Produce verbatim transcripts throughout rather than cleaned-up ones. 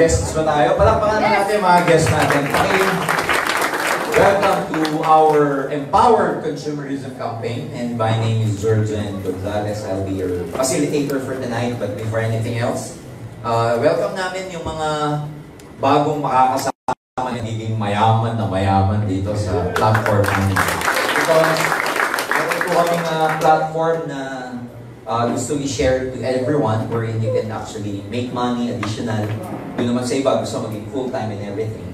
guests ba tayo? Palakpakan na natin mga guests natin. Okay. Welcome to our Empowered Consumerism campaign. And my name is Jurgen Gonzales. I'll be your facilitator for tonight. But before anything else, uh, welcome namin yung mga bagong makakasama na naging mayaman na mayaman dito sa platform namin. Because meron po kaming uh, platform na Uh, gusto i-share to everyone wherein you can actually make money additional. Yun naman sa iba, gusto maging full-time and everything.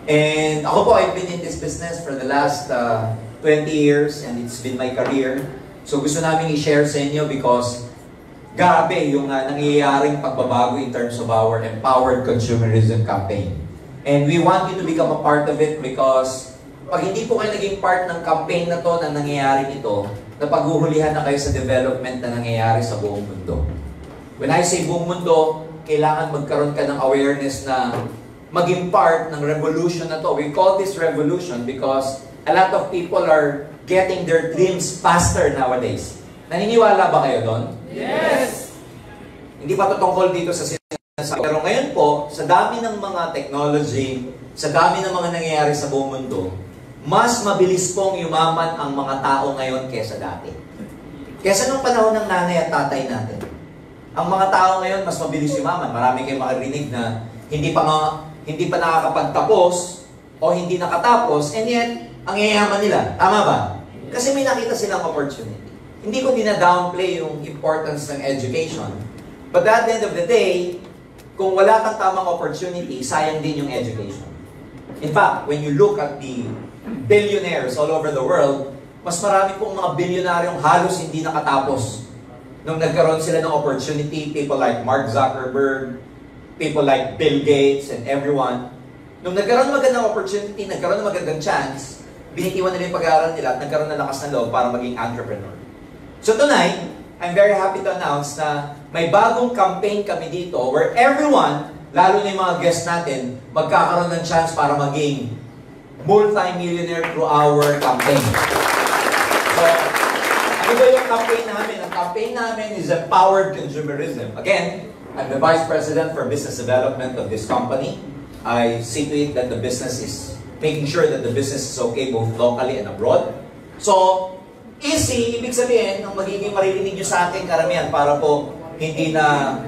And ako po, I've been in this business for the last uh, twenty years and it's been my career. So gusto namin i-share sa inyo because grabe yung uh, nangyayaring pagbabago in terms of our Empowered Consumerism campaign. And we want you to become a part of it because pag hindi po kayo naging part ng campaign na to, na nangyayari nito, na paghuhulihan na kayo sa development na nangyayari sa buong mundo. When I say buong mundo, kailangan magkaroon ka ng awareness na maging part ng revolution na to. We call this revolution because a lot of people are getting their dreams faster nowadays. Naniniwala ba kayo doon? Yes! Hindi pa to tungkol dito sa sinasabi. Pero ngayon po, sa dami ng mga technology, sa dami ng mga nangyayari sa buong mundo, mas mabilis pong yumaman ang mga tao ngayon kesa dati. Kesa nung panahon ng nanay at tatay natin. Ang mga tao ngayon mas mabilis yumaman. Marami kayong makarinig na hindi pa, nga, hindi pa nakakapagtapos o hindi nakatapos, and yet, ang yayaman nila. Tama ba? Kasi may nakita silang opportunity. Hindi ko dina-downplay yung importance ng education. But at the end of the day, kung wala kang tamang opportunity, sayang din yung education. In fact, when you look at the billionaires all over the world, mas marami pong mga bilyonaryong halos hindi nakatapos. Nung nagkaroon sila ng opportunity, people like Mark Zuckerberg, people like Bill Gates, and everyone, nung nagkaroon ng magandang opportunity, nagkaroon ng magandang chance, binitiwan nila yung pag-aaral nila at nagkaroon ng lakas ng loob para maging entrepreneur. So tonight, I'm very happy to announce na may bagong campaign kami dito where everyone, lalo na yung mga guests natin, magkakaroon ng chance para maging multi-millionaire through our campaign. So, ano ba yung campaign namin? Ang campaign namin is Empowered Consumerism. Again, I'm the Vice President for Business Development of this company. I see to it that the business is, making sure that the business is okay both locally and abroad. So, easy, ibig sabihin, ang magiging maririnig nyo sa akin karamihan para po hindi na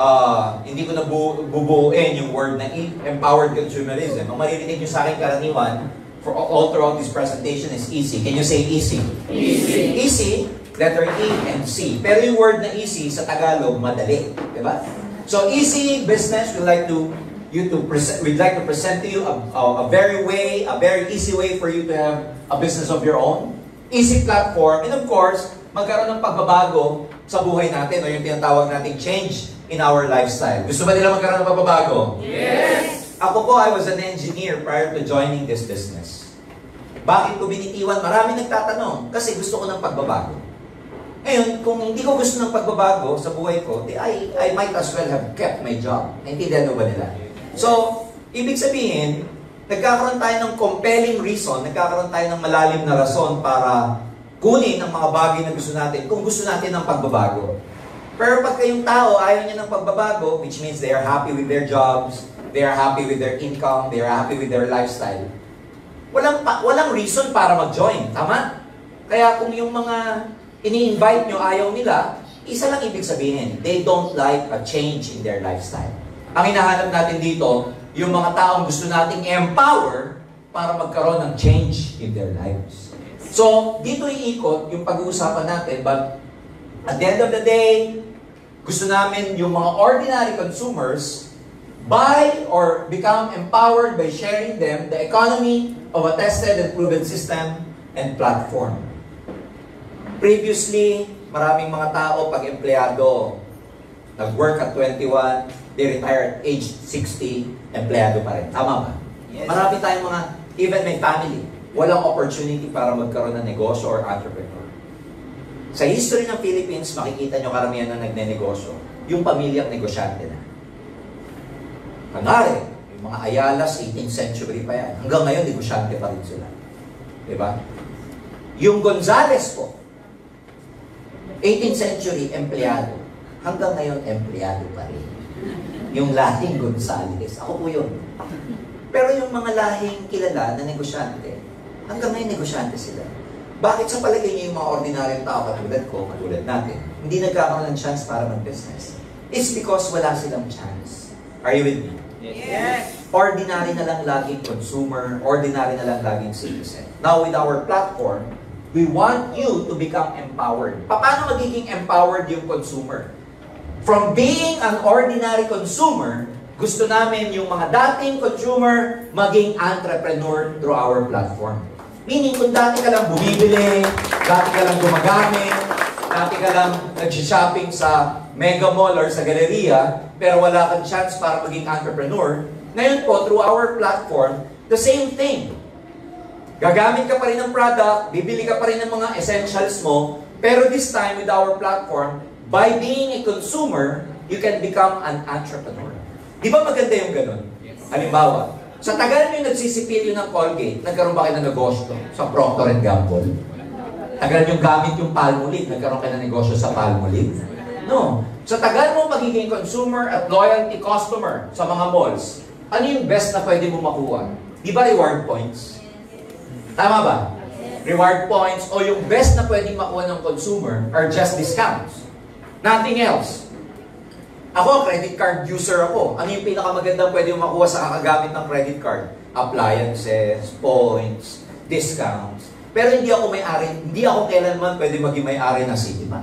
Uh, hindi ko na bu bubuuin yung word na Empowered Consumerism. Ang maririnig nyo sa akin karaniwan for all throughout this presentation is easy. Can you say easy? Easy. Easy, letter E and C. Pero yung word na easy sa Tagalog, madali. Diba? So easy business, we'd like to you to present we'd like to present to you a, a, a very way, a very easy way for you to have a business of your own. Easy platform, and of course, magkaroon ng pagbabago sa buhay natin o yung tinatawag nating change in our lifestyle. Gusto ba nila magkaroon ng pagbabago? Yes! Ako po, I was an engineer prior to joining this business. Bakit ko binitiwan? Marami nagtatanong. Kasi gusto ko ng pagbabago. Ngayon, kung hindi ko gusto ng pagbabago sa buhay ko, di, I, I might as well have kept my job. Naintindihan mo ba nila? So, ibig sabihin, nagkakaroon tayo ng compelling reason, nagkakaroon tayo ng malalim na rason para kunin ang mga bagay na gusto natin kung gusto natin ng pagbabago. Pero pag kayong tao, ayaw niya ng pagbabago, which means they are happy with their jobs, they are happy with their income, they are happy with their lifestyle, walang, pa, walang reason para mag-join. Tama? Kaya kung yung mga ini-invite nyo ayaw nila, isa lang ibig sabihin, they don't like a change in their lifestyle. Ang hinahanap natin dito, yung mga taong gusto nating empower para magkaroon ng change in their lives. So, dito iikot yung pag-uusapan natin, but at the end of the day, gusto namin yung mga ordinary consumers buy or become empowered by sharing them the economy of a tested and proven system and platform. Previously, maraming mga tao pag empleyado, nag-work at twenty-one, they retire at age sixty, empleyado pa rin. Tama ba? Yes. Marami tayong mga, even may family, walang opportunity para magkaroon ng negosyo or entrepreneur. Sa history ng Philippines, makikita nyo karamihan na nagne-negosyo, yung pamilyang negosyante na. Kanari, yung mga Ayalas, eighteenth century pa yan. Hanggang ngayon, negosyante pa rin sila. Diba? Yung Gonzales po, eighteenth century, empleyado. Hanggang ngayon, empleyado pa rin. Yung lahing Gonzales. Ako po yun. Pero yung mga lahing kilala na negosyante, hanggang ngayon negosyante sila. Bakit sa palagay niyo yung mga ordinaryong tao katulad ko, katulad natin, hindi nagkakaroon ng chance para mag-business? It's because wala silang chance. Are you with me? Yes. Ordinary na lang laging consumer, ordinary na lang laging citizen. Now, with our platform, we want you to become empowered. Paano magiging empowered yung consumer? From being an ordinary consumer, gusto namin yung mga dating consumer maging entrepreneur through our platform. Meaning, kung dati ka lang bumibili, dati ka lang gumagamit, dati ka lang nag-shopping sa mega mall or sa galleria, pero wala kang chance para maging entrepreneur, ngayon po, through our platform, the same thing. Gagamit ka pa rin ng product, bibili ka pa rin ng mga essentials mo, pero this time with our platform, by being a consumer, you can become an entrepreneur. Di ba maganda yung ganun? Halimbawa, sa tagal nyo nagsisipilyo ng Colgate, nagkaroon ba kayo ng negosyo sa Procter and Gamble? Tagal nyo gamit yung Palmolive, nagkaroon kayo ng negosyo sa Palmolive? No. Sa tagal mo magiging consumer at loyalty customer sa mga malls, ano yung best na pwede mo makuha? Di ba reward points? Tama ba? Reward points o yung best na pwedeng makuha ng consumer are just discounts. Nothing else. Ako, credit card user ako. Ano yung pinakamagandang pwede mo makuha sa kakagamit ng credit card? Appliances, points, discounts. Pero hindi ako may-ari, hindi ako kailanman pwede maging may-ari ng Citibank.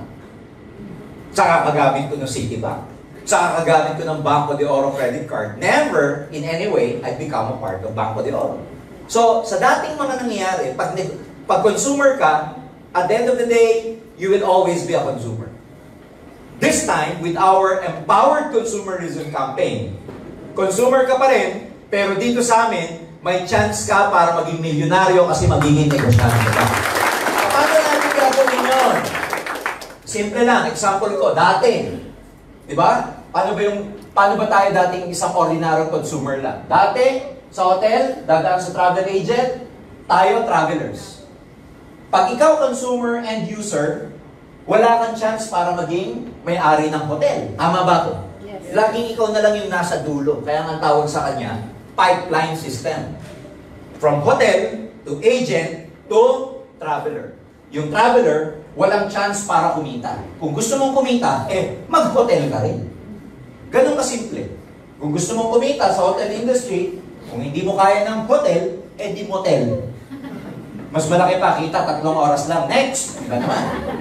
Sa kakagamit ko ng Citibank. Sa kakagamit ko ng Banco de Oro credit card. Never, in any way, I become a part of Banco de Oro. So, sa dating mga nangyayari, pag, pag consumer ka, at the end of the day, you will always be a consumer. This time, with our Empowered Consumerism campaign, consumer ka pa rin, pero dito sa amin, may chance ka para maging milyonaryo kasi magiging negosyante ka. Paano natin gagawin yun? Simple lang, example ko, dati, di ba? Paano ba yung, paano ba tayo dating isang ordinary consumer lang? Dati, sa hotel, dadaan sa travel agent, tayo travelers. Pag ikaw consumer and user, wala kang chance para maging may-ari ng hotel. Tama ba ko? Yes. Laging ikaw na lang yung nasa dulo. Kaya ang tawag sa kanya, pipeline system. From hotel to agent to traveler. Yung traveler, walang chance para kumita. Kung gusto mong kumita, eh, mag-hotel ka rin. Ganun kasimple. Kung gusto mong kumita sa hotel industry, kung hindi mo kaya ng hotel, eh di motel. Mas malaki pa, kita, tatlong oras lang. Next! Iba naman.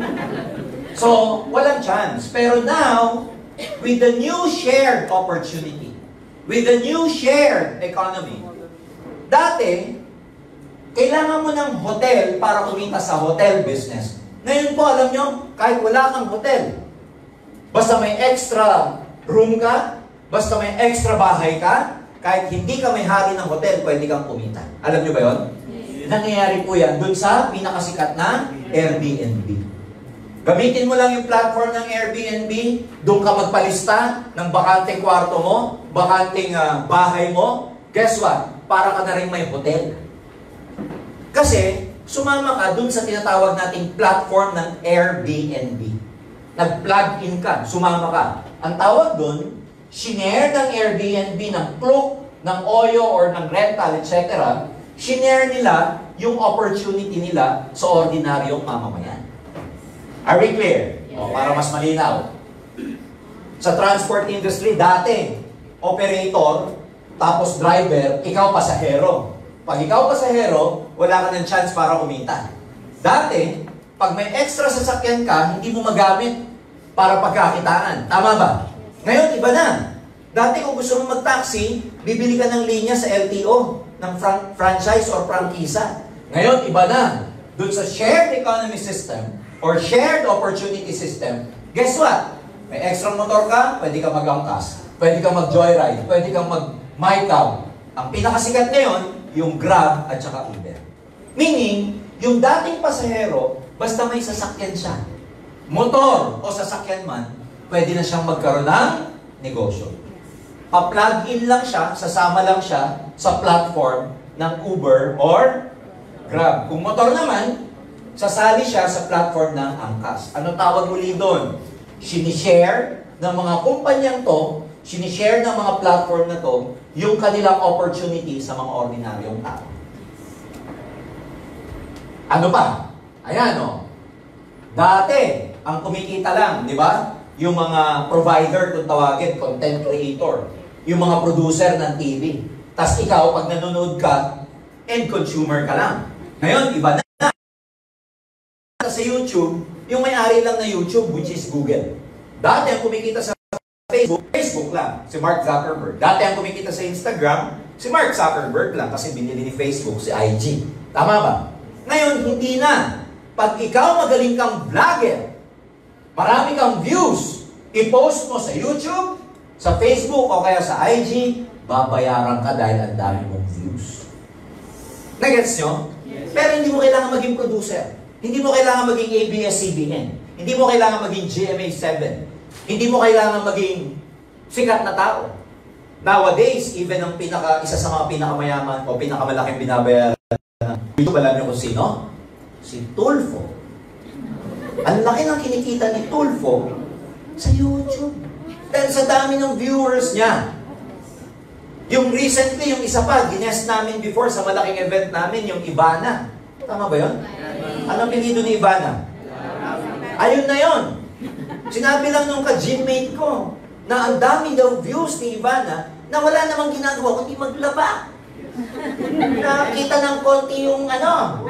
So, walang chance. Pero now, with the new shared opportunity, with the new shared economy, dati, kailangan mo ng hotel para kumita sa hotel business. Ngayon po, alam nyo, kahit wala kang hotel, basta may extra room ka, basta may extra bahay ka, kahit hindi ka may hari ng hotel, pwede kang kumita. Alam nyo ba yun? Nangyayari po yan dun sa pinakasikat na Airbnb. Gamitin mo lang yung platform ng Airbnb, doon ka magpalista ng bakanteng kwarto mo, bakanteng uh, bahay mo. Guess what? Para ka na rin may hotel. Kasi, sumama ka dun sa tinatawag nating platform ng Airbnb. Nag-plug in ka, sumama ka. Ang tawag dun, shinare ng Airbnb ng Klook, ng Oyo, or ng rental, et cetera, shinare nila yung opportunity nila sa ordinaryong mamamayan. Are we clear? Yes. O, para mas malinaw. Sa transport industry, dati, operator, tapos driver, ikaw pasahero. Pag ikaw pasahero, wala ka ng chance para kumita. Dati, pag may extra sasakyan ka, hindi mo magamit para pagkakitaan. Tama ba? Ngayon, iba na. Dati kung gusto mo mag-taxi, bibili ka ng linya sa L T O, ng fran- franchise or prangkisa. Ngayon, iba na. Doon sa shared economy system, or shared opportunity system, guess what? May extra motor ka, pwede ka mag-angkas, pwede ka mag-joyride, pwede kang mag-mycab. Ang pinakasikat ngayon, yung Grab at saka Uber. Meaning, yung dating pasahero, basta may sasakyan siya, motor o sasakyan man, pwede na siyang magkaroon ng negosyo. Pa-plug in lang siya, sasama lang siya sa platform ng Uber or Grab. Kung motor naman, sasali siya sa platform ng angkas. Ano tawag muli doon? Sinishare ng mga kumpanyang to sinishare ng mga platform na to yung kanilang opportunity sa mga ordinaryong tao. Ano pa? Ayan o. Dati, ang kumikita lang, di ba? Yung mga provider, kung tawagin, content creator. Yung mga producer ng T V. Tapos ikaw, pag nanonood ka, end consumer ka lang. Ngayon, iba na. Sa YouTube, yung may-ari lang na YouTube, which is Google. Dati, ang kumikita sa Facebook, Facebook lang, si Mark Zuckerberg. Dati, ang kumikita sa Instagram, si Mark Zuckerberg lang, kasi binili ni Facebook si I G. Tama ba? Ngayon, hindi na. Pag ikaw magaling kang vlogger, marami kang views, i-post mo sa YouTube, sa Facebook, o kaya sa I G, babayaran ka dahil ang dami mong views. Nagets nyo? Yes. Pero hindi mo kailangan maging producer. Hindi mo kailangan maging A B S C B N. Hindi mo kailangan maging G M A seven. Hindi mo kailangan maging sikat na tao. Nowadays, even ang pinaka, isa sa mga pinakamayaman o pinakamalaking binabayaran, ito alam niyo kung sino? Si Tulfo. Ang laki ng kinikita ni Tulfo sa YouTube. Dahil sa dami ng viewers niya. Yung recently, yung isa pa, ginest namin before sa malaking event namin, yung Ivana. Tama ba yun? Anong pinido ni Ivana? Ayun na yun. Sinabi lang nung ka-gymmate ko na ang dami daw views ni Ivana na wala namang ginagawa kundi maglaba. Nakita ng konti yung ano.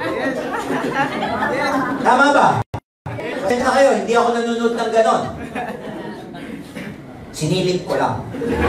Tama ba? Kasi na kayo, hindi ako nanonood ng ganon. Sinilip ko lang.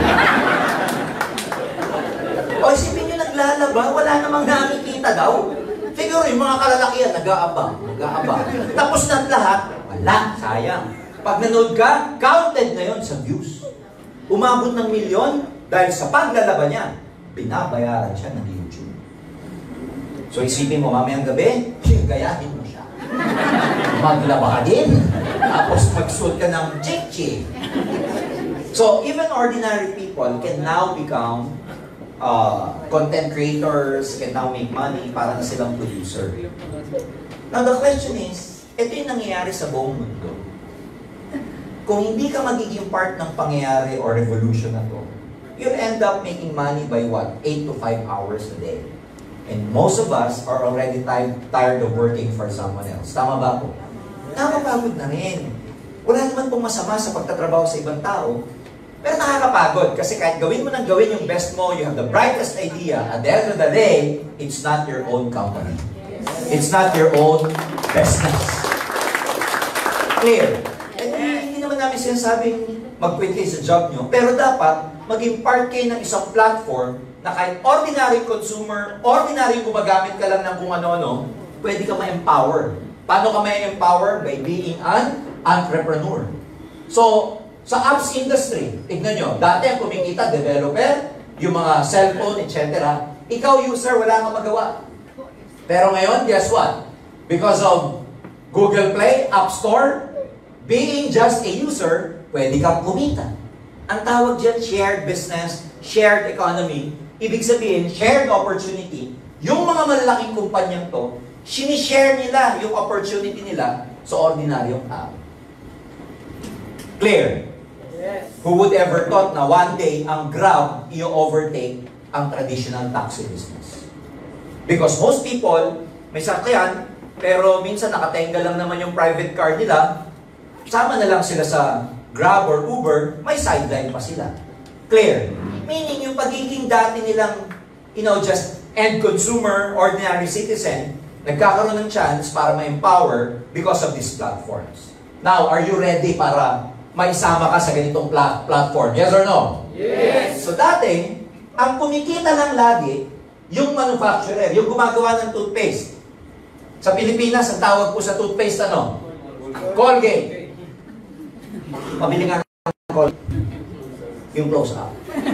O isipin nyo, naglalaba, wala namang nakikita daw. Siguro yung mga kalalakihan, nag-aabang, nag-aabang. Tapos ng lahat, wala, sayang. Pag nanood ka, counted na yon sa views. Umabot ng milyon dahil sa paglalaba niya, binabayaran siya ng YouTube. So isipin mo, mamayang gabi, gayahin mo siya. Maglaba ka din, tapos magsuot ka ng chick-chick. So even ordinary people can now become uh, content creators, can now make money para na silang producer. Now the question is, ito yung nangyayari sa buong mundo. Kung hindi ka magiging part ng pangyayari or revolution na to, you'll end up making money by what? eight to five hours a day. And most of us are already tired of working for someone else. Tama ba po? Nakakapagod na rin. Wala naman pong masama sa pagtatrabaho sa ibang tao. Pero nakakapagod kasi kahit gawin mo nang gawin yung best mo, you have the brightest idea, at the end of the day, it's not your own company. It's not your own business. Clear? And hindi naman namin sinasabing mag-quit kayo sa job nyo, pero dapat maging part kayo ng isang platform na kahit ordinary consumer, ordinary gumagamit ka lang ng kung ano-ano, pwede ka ma-empower. Paano ka ma-empower? By being an entrepreneur. So, sa apps industry, tignan nyo, dati ang kumikita, developer, yung mga cellphone, et cetera. Ikaw, user, wala kang magawa. Pero ngayon, guess what? Because of Google Play, App Store, being just a user, pwede kang kumita. Ang tawag dyan, shared business, shared economy. Ibig sabihin, shared opportunity. Yung mga malalaking kumpanyang to, sinishare nila yung opportunity nila sa ordinaryong tao. Clear? Yes. Who would ever thought na one day ang Grab i-overtake ang traditional taxi business? Because most people, may sakyan, pero minsan nakatenga lang naman yung private car nila, sama na lang sila sa Grab or Uber, may sideline pa sila. Clear? Meaning yung pagiging dati nilang, you know, just end consumer, ordinary citizen, nagkakaroon ng chance para ma-empower because of these platforms. Now, are you ready para maisama ka sa ganitong pla platform? Yes or no? Yes! So dati, ang kumikita lang lagi, yung manufacturer, yung gumagawa ng toothpaste. Sa Pilipinas, ang tawag po sa toothpaste, ano? Colgate. Pabili nga ng Colgate. Yung close-up.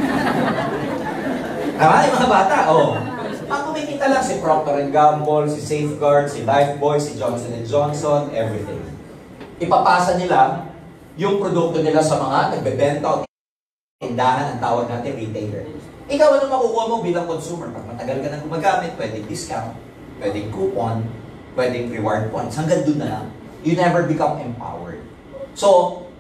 Tama, yung mga bata, oh. Ang kumikita lang si Procter and Gamble, si Safeguard, si Lifebuoy, si Johnson and Johnson, everything. Ipapasa nila yung produkto nila sa mga nagbebenta o tindahan, ang tawag natin retailer. Ikaw, ano makukuha mo bilang consumer? Pag matagal ka nang gumagamit, pwedeng discount, pwedeng coupon, pwedeng reward points. Hanggang doon na lang. You never become empowered. So,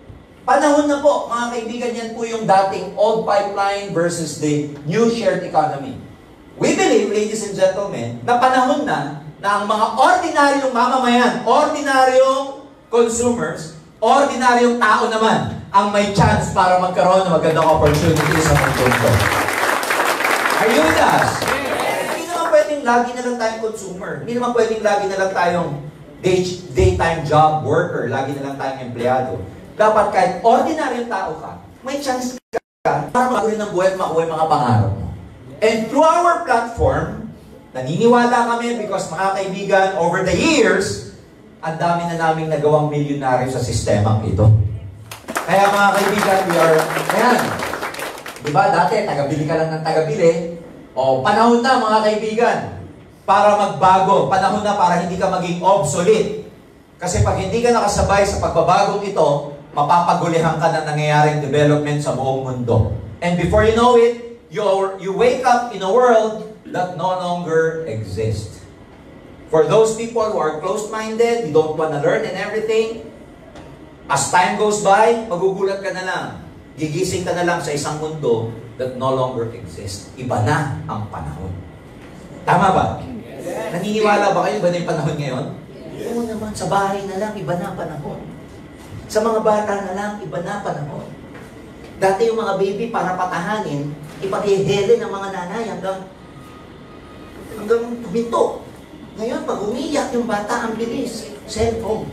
Panahon na po, mga kaibigan, yan po yung dating old pipeline versus the new shared economy. We believe, ladies and gentlemen, na panahon na na ang mga ordinaryong mamamayan, ordinaryong consumers, ordinaryong tao naman ang may chance para magkaroon ng magandang opportunity sa mundo ito. Are you with us? Hindi naman pwedeng lagi na lang tayong consumer. Hindi naman pwedeng lagi na lang tayong day, daytime job worker, lagi na lang tayong empleyado. Dapat kahit ordinaryong tao ka, may chance ka para magawin ng buhay at makuha yung mga pangarap mo. And through our platform, naniniwala kami because mga kaibigan, over the years, ang dami na naming nagawang milyonaryo sa sistemang ito. Kaya mga kaibigan, we are, ayan, di ba dati, tagabili ka lang ng tagabili, o panahon na mga kaibigan, para magbago, panahon na para hindi ka maging obsolete. Kasi pag hindi ka nakasabay sa pagbabagong ito, mapapagulihan ka ng nangyayaring development sa buong mundo. And before you know it, you, you wake up in a world that no longer exists. For those people who are closed-minded, you don't want to learn and everything, as time goes by, magugulat ka na lang. Gigising ka na lang sa isang mundo that no longer exists. Iba na ang panahon. Tama ba? Yes. Naniniwala ba kayo ba na yung panahon ngayon? Yes. Oo naman, sa bahay na lang, iba na ang panahon. Sa mga bata na lang, iba na panahon. Dati yung mga baby para patahanin, ipagihele ng mga nanay hanggang hanggang minto. Ngayon, pag umiyak yung bata, ang bilis. Cellphone.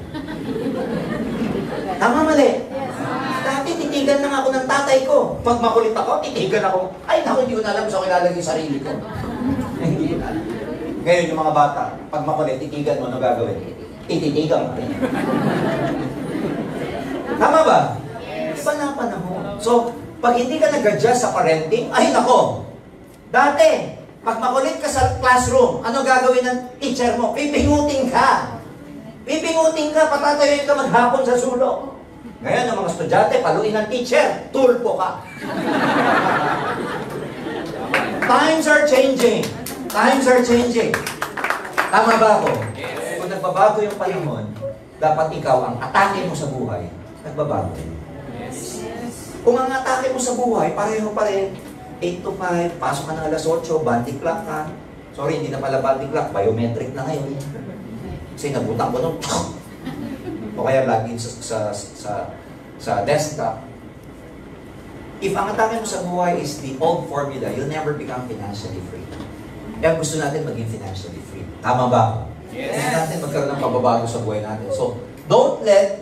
Tama mali? Yes. Dati titigan lang ako ng tatay ko. Pag makulit ako, titigan ako. Ay, naku, hindi ko na alam sa kilalag yung sarili ko. Hindi ko na alam. Ngayon, yung mga bata, pag makulit, titigan mo, ano gagawin? Tititigan mo. Tama ba? Yes. Iba na panahon. So, pag hindi ka nag-adjust sa parenting, ay nako, dati, pag makulit ka sa classroom, ano gagawin ng teacher mo? Pipingutin ka. Pipingutin ka, patatayuin ka maghapon sa sulok. Ngayon, ang mga estudyante, paluin ng teacher, tulpo ka. Times are changing. Times are changing. Tama ba ako? Yes. Kung nagbabago yung panahon, dapat ikaw ang atake mo sa buhay, nagbabago. Yes. Kung ang atake mo sa buhay, pareho pa rin, eight to five, pasok ka ng alas otso, banding clock ka. Sorry, hindi na pala banding clock, biometric na ngayon. Kasi nabutang ko nung, o kaya lagi sa, sa, sa, sa desktop. If ang atake mo sa buhay is the old formula, you'll never become financially free. Kaya gusto natin maging financially free. Tama ba? Yes. Gusto natin magkaroon ng pababago sa buhay natin. So, don't let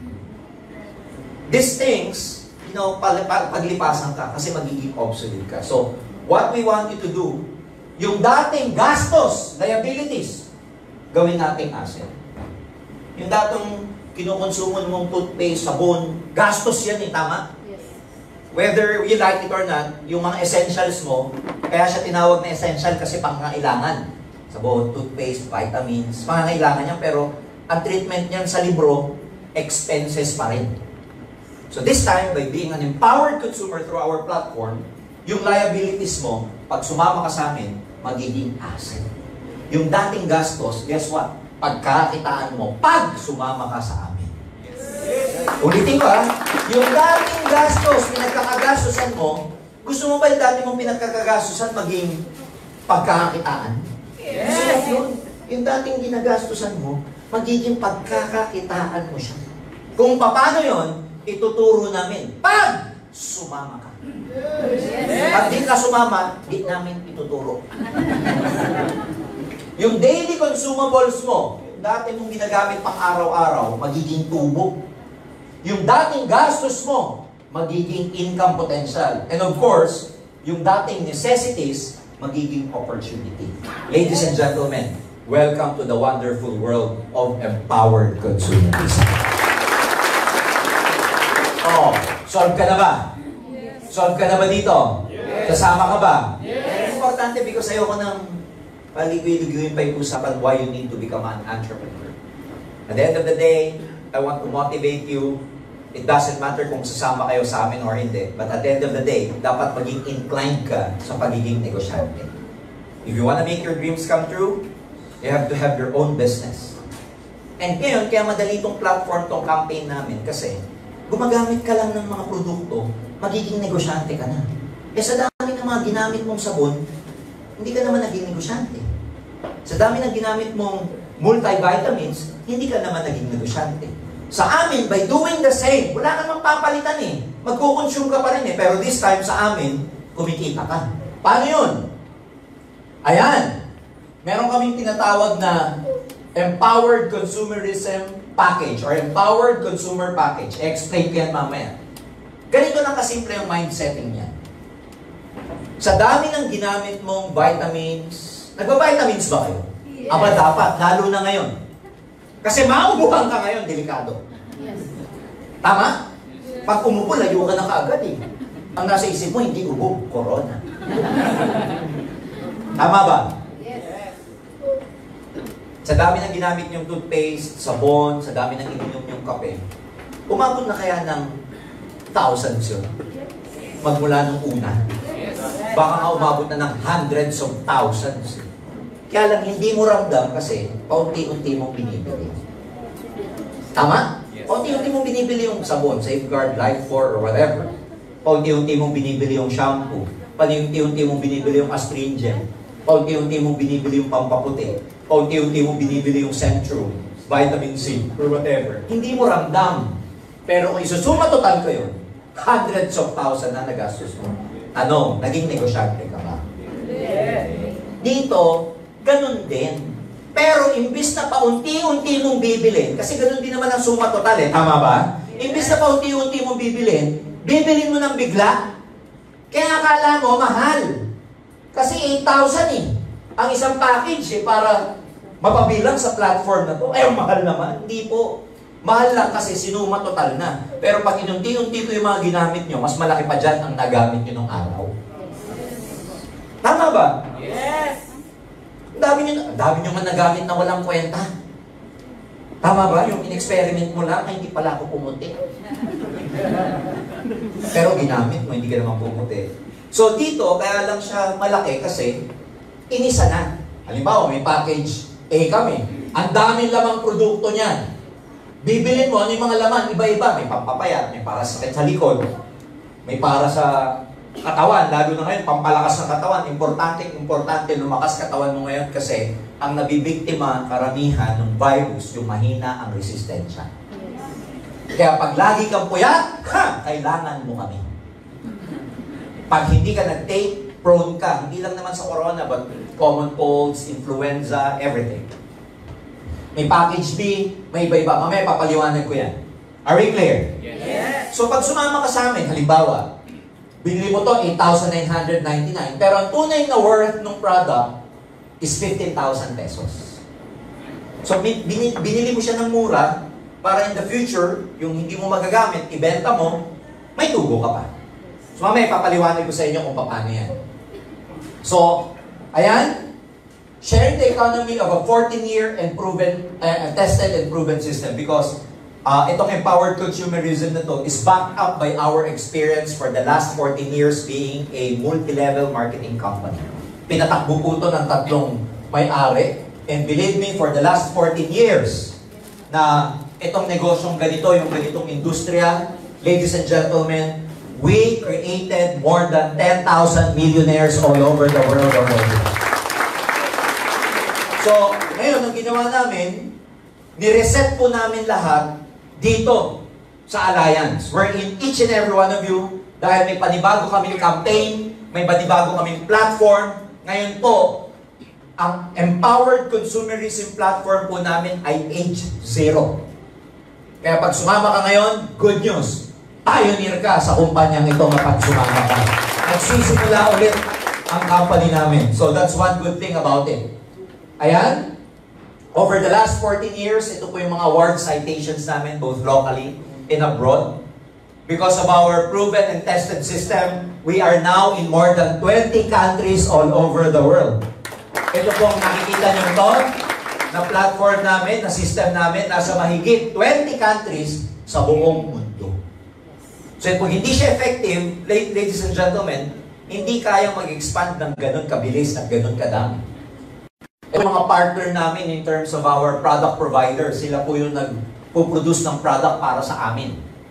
these things, you know, paglipasan ka kasi magiging obsolete ka. So, what we want you to do, yung dating gastos, liabilities, gawin nating asset. Yung dating kinukonsumo mong toothpaste, sabon, gastos yan eh, tama? Yes. Whether you like it or not, yung mga essentials mo, kaya siya tinawag na essential kasi pangangailangan. Sabon, toothpaste, vitamins, pangangailangan yan, pero ang treatment niyan sa libro, expenses pa rin. So this time, by being an empowered consumer through our platform, yung liabilities mo, pag sumama ka sa amin, magiging asset. Yung dating gastos, guess what? Pagkakitaan mo, pag sumama ka sa amin. Yes. Ulitin ko ha, yung dating gastos, pinagkakagastosan mo, gusto mo ba yung dating mong pinagkakagastosan maging pagkakakitaan? Yes. So, yun, yung dating ginagastosan mo, magiging pagkakakitaan mo siya. Kung paano yun, ituturo namin pag sumama ka. Yes. Pag di ka sumama, di namin ituturo. Yung daily consumables mo, yung dati mong ginagamit pang araw-araw, magiging tubo. Yung dating gastos mo, magiging income potential. And of course, yung dating necessities, magiging opportunity. Ladies and gentlemen, welcome to the wonderful world of empowered consumerism. Oh, solve ka na ba? Yes. Solve ka na ba dito? Yes. Kasama ka ba? Yes. Importante because ayoko ng paligoy-ligoyin pa yung usapan why you need to become an entrepreneur. At the end of the day, I want to motivate you. It doesn't matter kung sasama kayo sa amin or hindi. But at the end of the day, dapat maging inclined ka sa pagiging negosyante. If you want to make your dreams come true, you have to have your own business. And ngayon, kaya madali itong platform, itong campaign namin kasi gumagamit ka lang ng mga produkto, magiging negosyante ka na. Eh sa dami ng mga ginamit mong sabon, hindi ka naman naging negosyante. Sa dami ng ginamit mong multivitamins, hindi ka naman naging negosyante. Sa amin, by doing the same, wala ka namang papalitan eh. Magkukonsume ka pa rin eh. Pero this time sa amin, kumikita ka. Paano yun? Ayan. Meron kaming tinatawag na Empowered Consumerism Package or Empowered Consumer Package. Explain ko yan mamaya. Ganito lang kasimple yung mindsetting niya. Sa dami ng ginamit mong vitamins, nagba-vitamins ba kayo? Yes. Aba dapat, lalo na ngayon. Kasi maubuhan ka ngayon, delikado. Yes. Tama? Pag umubo, layo ka na kaagad eh. Ang nasa isip mo, hindi ubo, corona. Tama ba? Yes. Sa dami ng ginamit niyong toothpaste, sabon, sa dami ng ininom niyong kape, umabot na kaya ng thousands yun? Magmula nung una. Baka nga umabot na ng hundreds of thousands. Kaya lang hindi mo ramdam kasi paunti-unti mong binibili. Tama? Paunti-unti mong binibili yung sabon, Safeguard, Life four, or whatever. Paunti-unti mong binibili yung shampoo. Paunti-unti mong binibili yung astringent. Paunti-unti mong binibili yung pampaputi. Paunti-unti mong binibili yung Centrum, Vitamin C, or whatever. Hindi mo ramdam. Pero kung isusuma total ko yun, hundreds of thousands na nagastos mo. Ano? Naging negosyante ka ba? Dito, ganun din. Pero imbis na paunti-unti mong bibilin, kasi ganun din naman ang suma total eh, tama ba? Imbis na paunti-unti mong bibilin, bibilin mo ng bigla. Kaya akala mo, mahal. Kasi eight thousand eh. Ang isang package eh, para mapabilang sa platform na to. Ay, mahal naman. Hindi po. Mahal lang kasi sinuma total na. Pero pag inunti-unti ko yung mga ginamit nyo, mas malaki pa dyan ang nagamit nyo nung araw. Tama ba? Yes. Dami nyo, dami nyo man nagamit na walang kwenta. Tama ba? Yung in-experiment mo lang, ay hindi pala ako pumuti. Pero ginamit mo, hindi ka naman pumuti. So dito, kaya lang siya malaki kasi inisa na. Halimbawa, may package A kami. Ang daming lamang produkto niyan. Bibilin mo, ano yung mga laman? Iba-iba. May pampapayat, may para sa sakit sa likod, may para sa katawan, lalo na ngayon, pampalakas ng katawan. Importante, importante, lumakas katawan mo ngayon kasi ang nabibiktima, karamihan ng virus, yung mahina ang resistensya. Kaya pag lagi kang puyat, ha, kailangan mo kami. Pag hindi ka nag-take, prone ka. Hindi lang naman sa corona, but common colds, influenza, everything. May package B, may iba-iba. Mamaya papaliwanag ko yan. Are we clear? Yes. So pag sumama ka sa amin, halimbawa, binili mo to eight thousand nine hundred ninety-nine, pero ang tunay na worth ng product is fifteen thousand pesos. So binili, binili mo siya ng mura para in the future, yung hindi mo magagamit, ibenta mo, may tubo ka pa. So mamaya papaliwanag ko sa inyo kung paano yan. So, ayan, sharing the economy of a fourteen-year and proven, uh, tested and proven system because uh, itong empowered consumerism na to is backed up by our experience for the last fourteen years being a multi-level marketing company. Pinatakbo po ito ng tatlong may-ari and believe me, for the last fourteen years na itong negosyong ganito, yung ganitong industriya, ladies and gentlemen, we created more than ten thousand millionaires all over the world already. So, ngayon, ang ginawa namin, ni-reset po namin lahat dito sa Alliance. Wherein each and every one of you, dahil may panibago kaming campaign, may panibago kaming platform, ngayon po, ang Empowered Consumerism platform po namin ay age zero. Kaya pag sumama ka ngayon, good news. Pioneer ka sa kumpanyang ito kapag sumama ka. Nagsisimula ulit ang company namin. So that's one good thing about it. Ayan, over the last fourteen years, ito po yung mga award citations namin, both locally and abroad. Because of our proven and tested system, we are now in more than twenty countries all over the world. Ito po ang nakikita nyo ito, na platform namin, na system namin, nasa mahigit twenty countries sa buong mundo. So kung hindi siya effective, ladies and gentlemen, hindi kayang mag-expand ng ganun kabilis at ganun kadami. Yung mga partner namin in terms of our product provider, sila po yung nag-produce ng product para sa amin.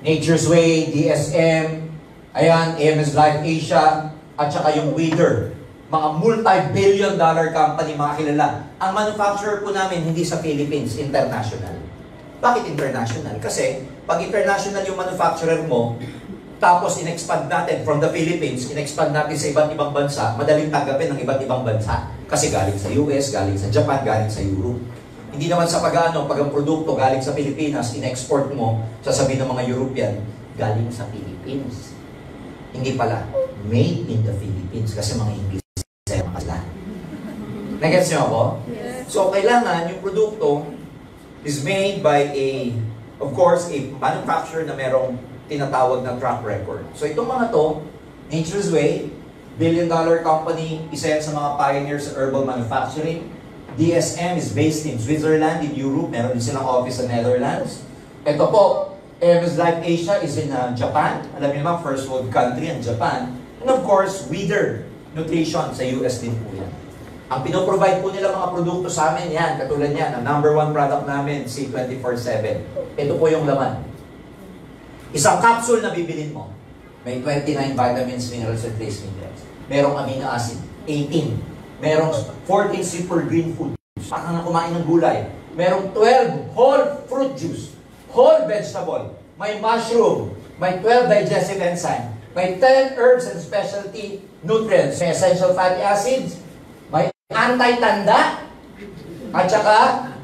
Nature's Way, D S M, ayan, A M S Life Asia, at saka yung Wither. Mga multi-billion dollar company, mga kilala. Ang manufacturer po namin, hindi sa Philippines, international. Bakit international? Kasi, pag international yung manufacturer mo, tapos in-expand natin from the Philippines, in-expand natin sa iba't ibang bansa, madaling tanggapin ng iba't ibang bansa. Kasi galing sa U S, galing sa Japan, galing sa Europe. Hindi naman sa pag-ano, pag ang produkto galing sa Pilipinas, in-export mo, sasabihin ng mga European, galing sa Philippines. Hindi pala, made in the Philippines. Kasi mga English sa mga Nagets niyo ako? Yes. So, kailangan yung produkto is made by a, of course, a manufacturer na merong tinatawag na track record. So, itong mga to, Nature's Way, billion dollar company, isa yan sa mga pioneers sa herbal manufacturing. D S M is based in Switzerland, in Europe. Meron din silang office sa Netherlands. Ito po, A M S Life Asia is in uh, Japan. Alam niyo naman, first world country ang Japan. And of course, Wither Nutrition sa U S din po yan. Ang pinoprovide po nila mga produkto sa amin, yan, katulad yan, ang number one product namin, C twenty-four seven. Ito po yung laman. Isang capsule na bibilin mo, may twenty-nine vitamins, minerals, and trace minerals. Merong amino acid, eighteen. Merong fourteen super green food. Parang na kumain ng gulay. Merong twelve whole fruit juice. Whole vegetable. May mushroom. May twelve digestive enzyme. May ten herbs and specialty nutrients. May essential fatty acids. May anti-tanda. At saka,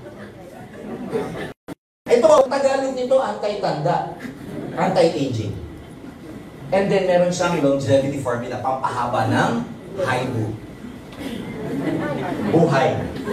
ito, ang Tagalog nito, anti-tanda. Anti-aging. And then meron siyang longevity formula, pampahaba ng haibu. Buhay.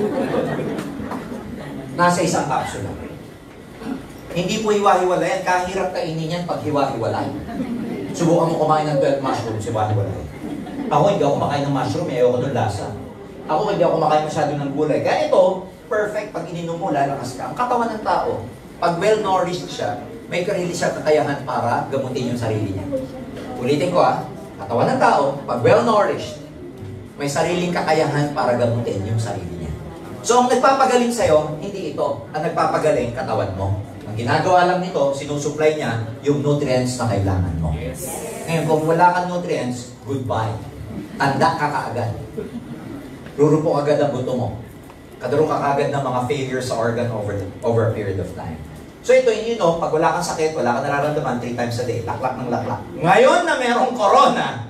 Nasa isang kapsula. Hindi po hiwa-hiwalay yan. Kahirap kainin yan pag hiwa-hiwalay. Subukan mo kumain ng twelve mushrooms, hiwa-hiwalay. Ako hindi ako kumakain ng mushroom, eh, ayoko ng lasa. Ako hindi ako kumakain masyado ng gulay. Kaya ito, perfect pag ininom mo, lalakas ka. Ang katawan ng tao, pag well-nourished siya, may karili siya kakayahan para gamutin yung sarili niya. Ulitin ko ah, katawan ng tao, pag well-nourished, may sariling kakayahan para gamutin yung sarili niya. So, ang nagpapagaling sa'yo, hindi ito. Ang nagpapagaling, katawan mo. Ang ginagawa lang nito, sinusupply niya yung nutrients na kailangan mo. Yes. Ngayon, kung wala kang nutrients, goodbye. Tanda ka kaagad. Rurupok agad ang buto mo. Kadaro ka kaagad ng mga failures sa organ over, the, over a period of time. So, ito yun, you know, pag wala kang sakit, wala kang nararamdaman, three times a day, laklak ng laklak. Ngayon na merong corona,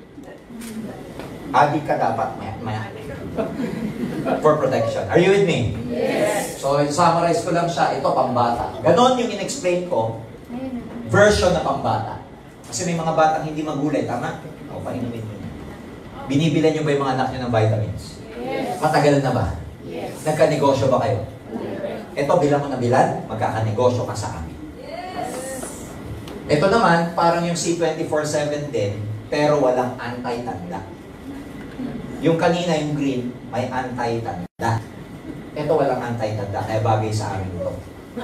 adik ka dapat maya, maya. For protection. Are you with me? Yes. So, summarize ko lang siya. Ito, pambata. Ganon yung in-explain ko, version na pambata. Kasi may mga batang hindi magulay. Tama? O, painumin nyo. Binibilan nyo ba yung mga anak nyo ng vitamins? Yes. Matagal na ba? Yes. Nagka-negosyo ba kayo? Yes. Ito, bilang mo na bilan, magkaka-negosyo ka sa amin. Yes. Ito naman, parang yung C twenty-four seven din, pero walang anti-tanda. Yung kanina, yung green, may anti-tanda. Ito walang anti-tanda, kaya bagay sa amin ito.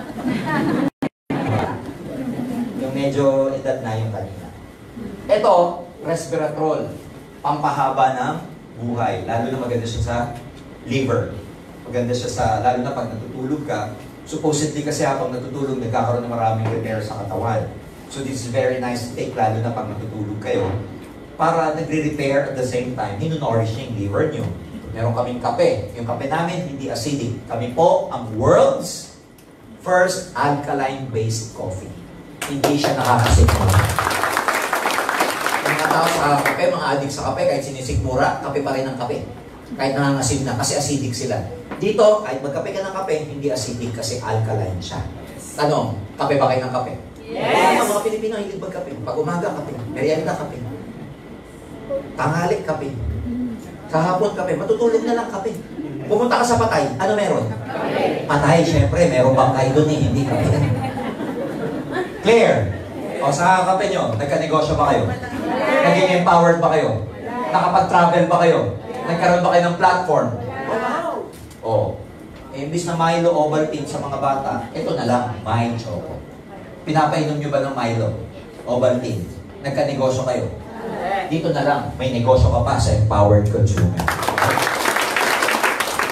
Yung medyo edad na yung kanina. Ito, resveratrol. Pampahaba ng buhay. Lalo na maganda siya sa liver. Maganda siya sa, lalo na pag natutulog ka. Supposedly kasi habang natutulog, nagkakaroon ng maraming repair sa katawan. So this is very nice to take, lalo na pag natutulog kayo. Para nagre-repair at the same time, hino-nourish yung liver nyo. Meron kaming kape. Yung kape namin, hindi acidic. Kami po ang world's first alkaline-based coffee. Hindi siya nakakasikmura. Yung mga tao sa kape, mga addict sa kape, kahit sinisikmura, kape pa rin ang kape. Kahit nangangasim na, kasi acidic sila. Dito, kahit magkape ka ng kape, hindi acidic kasi alkaline siya. Tanong, kape ba kayo ng kape? Yes! Mga Pilipino, hindi magkape. Pag umaga, kape. Merienda, kape. Tanghali, kape. Kahapon, kape. Matutulog na lang, kape. Pumunta ka sa patay, ano meron? Kape. Patay, syempre. Meron bangkay doon eh, hindi kape. Clear? O, sa kape nyo, nagka-negosyo ba kayo? Naging empowered ba kayo? Nakapag-travel ba kayo? Nagkaroon ba kayo ng platform? O, eh, imbis na Milo Ovaltine sa mga bata, ito na lang, My Choco. Pinapainom nyo ba ng Milo Ovaltine? Nagka-negosyo kayo? Dito na lang, may negosyo ka pa sa Empowered Consumer.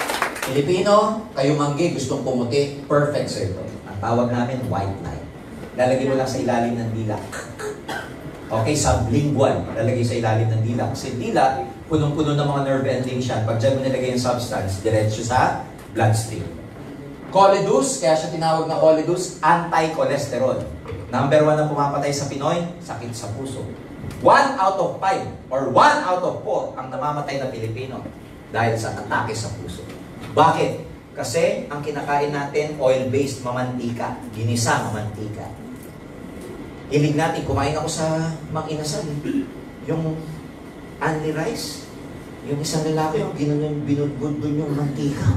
Pilipino, kayo manggi, gustong pumuti, perfect sa ito. Ang tawag namin, white light. lalagay mo lang sa ilalim ng dila. Okay, sublingual, lalagay sa ilalim ng dila. Kasi dila, punong-puno ng mga nerve endings yan. Pag dyan mo nilagay yung substance, diretso sa bloodstream. Choleduz, kaya siya tinawag na choleduz, anti-cholesterol. Number one na pumapatay sa Pinoy, sakit sa puso. One out of five, or one out of four, ang namamatay na Pilipino dahil sa atake sa puso. Bakit? Kasi ang kinakain natin, oil-based, mamantika. Ginisa, mamantika. Hilig natin, kumain ako sa Mang Inasal. Yung only rice, yung isang lalaki, yung ginanong binudbud dun yung mantika.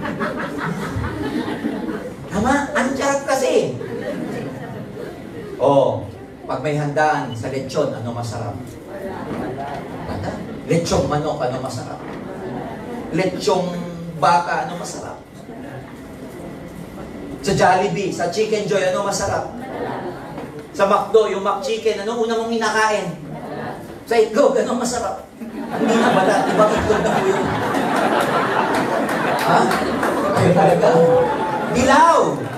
Tama? Ang charap kasi. Oh, pag may handaan sa lechon, ano masarap? Tanda? Lechong manok, ano masarap? Lechong baka, ano masarap? Sa Jollibee, sa Chicken Joy, ano masarap? Sa McDo, yung McChicken, ano una mong hinakain? Sa itlog, ano masarap? Hindi na bala, ibang itlog na po yun. Ha? Ayun talaga. Dilaw!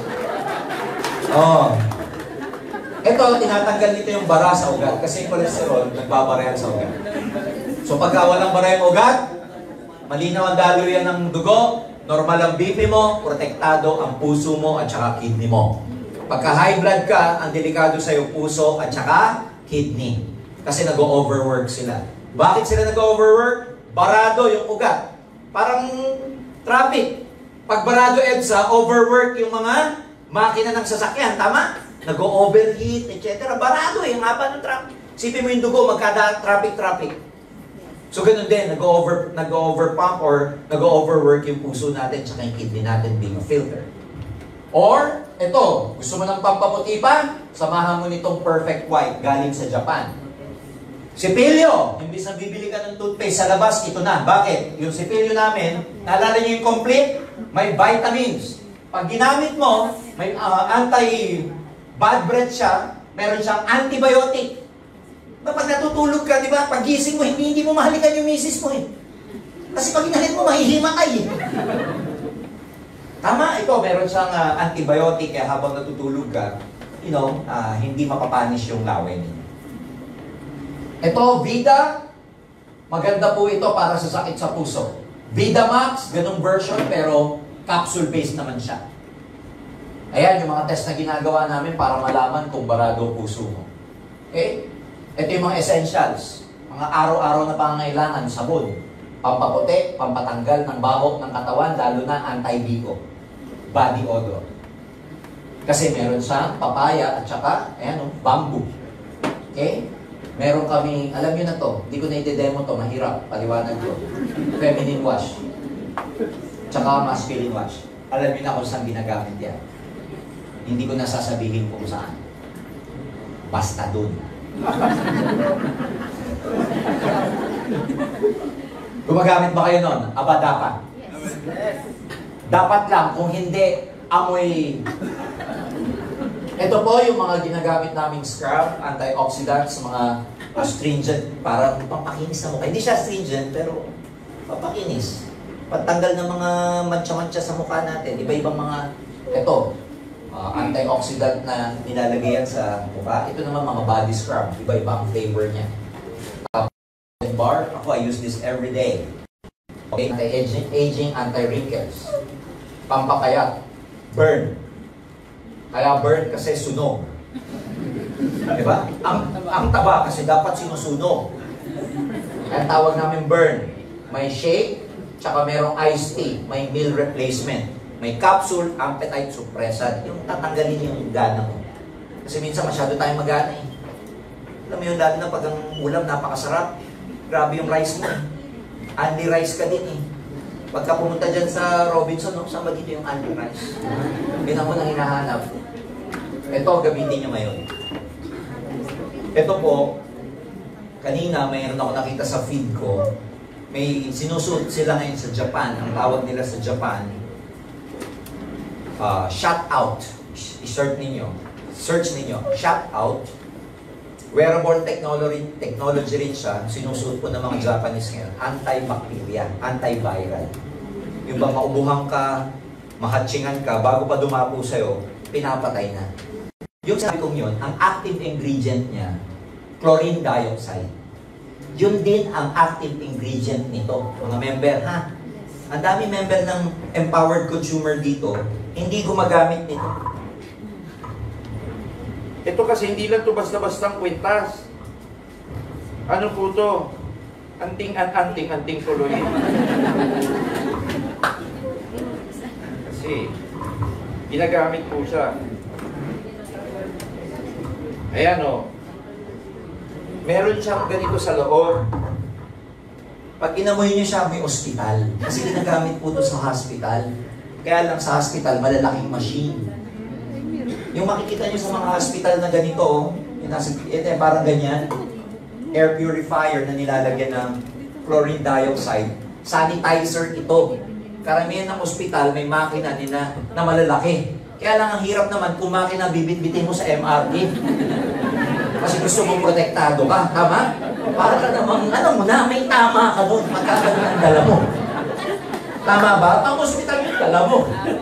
Oh. Ito, tinatanggal nito yung bara sa ugat kasi yung cholesterol, nagbabara yan sa ugat. So pagka walang bara yung ugat, malinaw ang daloy yan ng dugo, normal ang B P mo, protektado ang puso mo at saka kidney mo. Pagka high blood ka, ang delikado sa'yo puso at saka kidney. Kasi nag-overwork sila. Bakit sila nag-overwork? Barado yung ugat. Parang traffic. Pag barado EDSA, overwork yung mga makina ng sasakyan. Tama? Nag-overheat, et cetera. Barado eh, yung haba ng traffic. Sipin mo yung dugo, magkada traffic-traffic. So ganun din, nag-over, nag-overpump or nag-overwork yung puso natin at yung kidney natin being a filter. Or, ito, gusto mo ng pampaputi pa? Samahan mo nitong Perfect White galing sa Japan. Sipilyo, imbis na bibili ka ng toothpaste sa labas, ito na. Bakit? Yung sipilyo namin, naalala niyo yung complete? May vitamins. Pag ginamit mo, may uh, anti-bad breath siya, meron siyang antibiotic. Kapag natutulog ka, di ba? Pag gising mo, hindi, hindi mo mahalikan yung misis mo eh. Kasi pag inhalit mo, mahihimatay eh. Tama, ito, meron siyang uh, antibiotic, kaya habang natutulog ka, you know, uh, hindi mapapanish yung laway niyo. Ito, Vida, maganda po ito para sa sakit sa puso. Vida Max, ganung version, pero capsule-based naman siya. Ayan, yung mga test na ginagawa namin para malaman kung barado puso mo. Okay? Ito yung mga essentials. Mga araw-araw na pangangailangan, sabon, pampaputi, pampatanggal ng baho ng katawan, lalo na anti-bigo. Body odor. Kasi meron siyang papaya at saka, ayan o, bamboo. Okay? Meron kami, alam nyo na to, hindi ko na i-demo to, mahirap, paliwanag ko. Feminine wash. Tsaka masculine wash. Alam nyo na kung saan ginagamit yan. Hindi ko na sasabihin kung saan. Basta dun. Gumagamit ba kayo nun? Aba, dapat. Yes. Dapat lang, kung hindi, amoy. Ito po yung mga ginagamit naming scrub, antioxidants, mga astringent, para pampakinis na mukha. Hindi siya astringent, pero pampakinis. Pagtanggal ng mga mancha-mancha sa mukha natin, iba-ibang mga, ito, uh, antioxidant na nilalagay yan sa mukha. Ito naman mga body scrub, iba-ibang flavor niya. Uh, bar, ako, I use this every day. Okay, anti-aging, aging, anti-wrinkles. Pampakayat, burn. Kaya burn kasi sunog. Diba? Ang, ang taba kasi dapat sinusunog. Kaya tawag namin burn. May shake, tsaka merong iced tea. May meal replacement. May capsule, appetite suppressant. Yung tatanggalin yung gana mo. Kasi minsan masyado tayong magana eh. Alam mo yun, lalo na pag ang ulam napakasarap. Grabe yung rice mo. Only rice ka din eh. Pagka pumunta dyan sa Robinson, no, saan ba dito yung only rice? Yun ako nang hinahanap. Ito, gamitin nyo ngayon. Ito po, kanina mayroon ako nakita sa feed ko, may sinusuot sila ngayon sa Japan. Ang tawag nila sa Japan, uh, shut out. I-search ninyo. Search ninyo. Shut out. Wearable technology, technology rin siya. Sinusuot po ng mga Japanese ngayon. Antibacterial, antiviral. Yung bang maubuhan ka, mahatsingan ka, bago pa dumapo sa'yo, pinapatay na. Yung sabi kong yun, ang active ingredient niya, chlorine dioxide. Yun din ang active ingredient nito, mga member ha. Ang dami member ng Empowered Consumer dito, hindi gumagamit nito. Ito kasi hindi lang ito basta-bastang kwintas. Ano po ito? Anting-anting-anting tuloy. Kasi, ginagamit po siya. Ayan o. Meron siyang ganito sa loob. Pag inamoy niyo siya, may ospital. Kasi ginagamit po ito sa hospital. Kaya lang sa hospital, malalaking machine. Yung makikita niyo sa mga hospital na ganito, yung nasa, ito, parang ganyan, air purifier na nilalagyan ng chlorine dioxide, sanitizer ito. Karamihan ng ospital, may makina nila na malalaki. Kaya lang ang hirap naman kung makina bibit-bitin mo sa M R T. Kasi gusto mong protektado ka, tama? Para ka namang, ano mo na, may tama ka doon, magkakaroon ang dala mo. Tama ba? Ang ospital yung dala mo.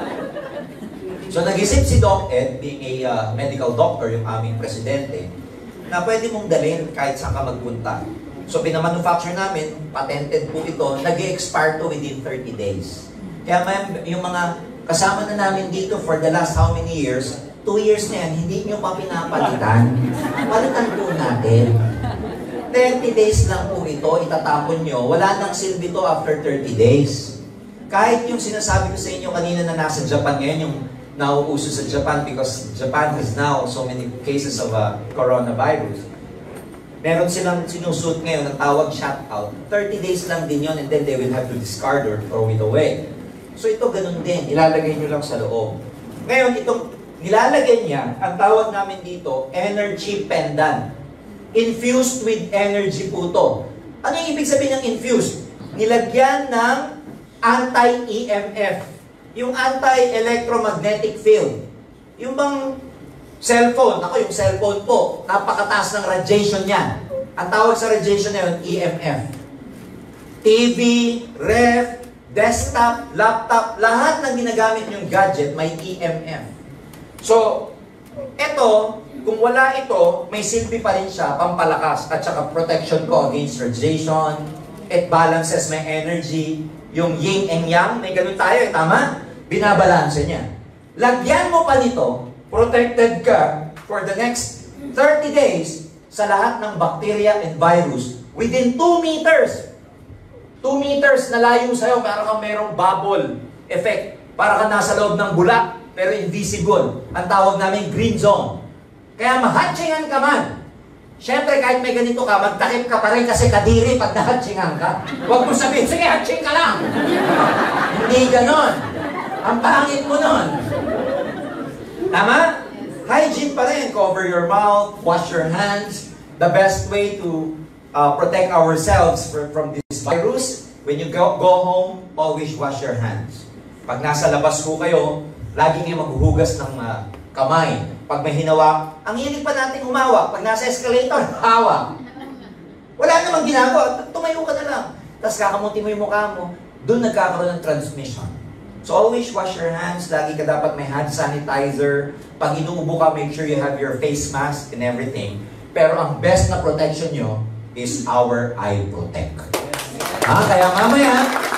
So nag-isip si Doc Ed, being a uh, medical doctor, yung aming presidente, na pwede mong dalhin kahit saan ka magpunta. So pinamanufacture namin, patented po ito, nag-expire to within thirty days. Kaya may, yung mga kasama na namin dito for the last how many years, two years na yan, hindi nyo pa pinapalitan. Palitan po natin. thirty days lang po ito, itatapon nyo. Wala nang silbi to after thirty days. Kahit yung sinasabi ko sa inyo kanina na nasa Japan ngayon, yung nauuso sa Japan because Japan has now so many cases of uh, coronavirus. Meron silang sinusut ngayon na tawag shut-out. thirty days lang din yon and then they will have to discard or throw it away. So ito ganun din, ilalagay nyo lang sa loob. Ngayon, itong nilalagay niya, ang tawag namin dito, energy pendant. Infused with energy po to. Ano yung ibig sabihin ng infused? Nilagyan ng anti-E M F. Yung anti-electromagnetic field. Yung bang cellphone, ako yung cellphone po, napakataas ng radiation niyan. Ang tawag sa radiation na yun, E M F. T V, ref, desktop, laptop, lahat ng ginagamit yung gadget may E M F. So, eto, kung wala ito, may silbi pa rin siya, pampalakas, at saka protection ko against radiation, it balances my energy, yung yin and yang, may ganun tayo, eh, tama? Binabalanse niya. Lagyan mo pa nito, protected ka for the next thirty days sa lahat ng bacteria and virus within two meters. two meters na layo sa'yo, para kang merong bubble effect. Para kang nasa loob ng bulak, pero invisible. Ang tawag namin green zone. Kaya mahatchingan ka man. Siyempre, kahit may ganito ka, magtakip ka pa rin kasi kadiri pag nahatchingan ka. Huwag mo sabihin, sige, hatching ka lang. Hindi ganon. Ang pangit mo nun. Tama? Hygiene pa rin. Cover your mouth, wash your hands. The best way to uh, protect ourselves from, from this virus, when you go, go home, always wash your hands. Pag nasa labas ko kayo, lagi kayo maghuhugas ng uh, kamay. Pag may hinawa, ang hilig pa natin humawak. Pag nasa escalator, hawak. Wala namang ginagawa. Tumayo ka na lang. Tapos kakamuti mo yung mukha mo. Doon nagkakaroon ng transmission. So always wash your hands. Lagi ka dapat may hand sanitizer. Pag inuubo ka, make sure you have your face mask and everything. Pero ang best na protection nyo is our eye protect. Ha? Kaya mamaya,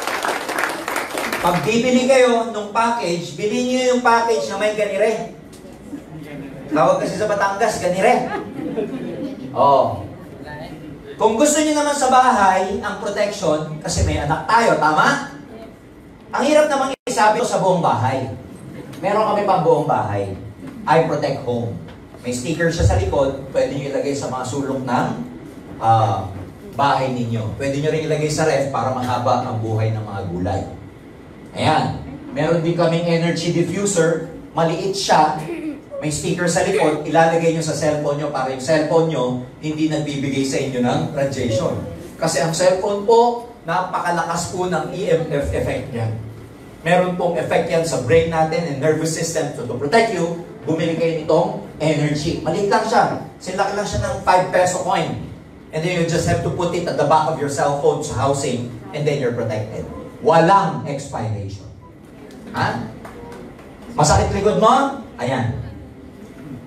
pag bibili kayo ng package, bilhin nyo yung package na may ganire. Tawag kasi sa Batangas, ganire. Oh. Kung gusto niyo naman sa bahay, ang protection, kasi may anak tayo, tama? Ang hirap namang isabi ko sa buong bahay. Meron kami pang buong bahay. I Protect Home. May sticker siya sa likod, pwede niyo ilagay sa mga sulong ng uh, bahay ninyo. Pwede niyo rin ilagay sa ref para mahaba ang buhay ng mga gulay. Ayan. Meron din kaming energy diffuser. Maliit siya. May sticker sa likod, ilalagay nyo sa cellphone nyo para yung cellphone nyo hindi nagbibigay sa inyo ng radiation. Kasi ang cellphone po, napakalakas po ng E M F effect niya. Meron pong effect yan sa brain natin and nervous system. So to protect you, bumili kayo nitong energy. Maliit lang siya. Silaki lang siya ng five peso coin. And then you just have to put it at the back of your cellphone sa housing and then you're protected. Walang expiration. Ha? Masakit likod mo? Ayan.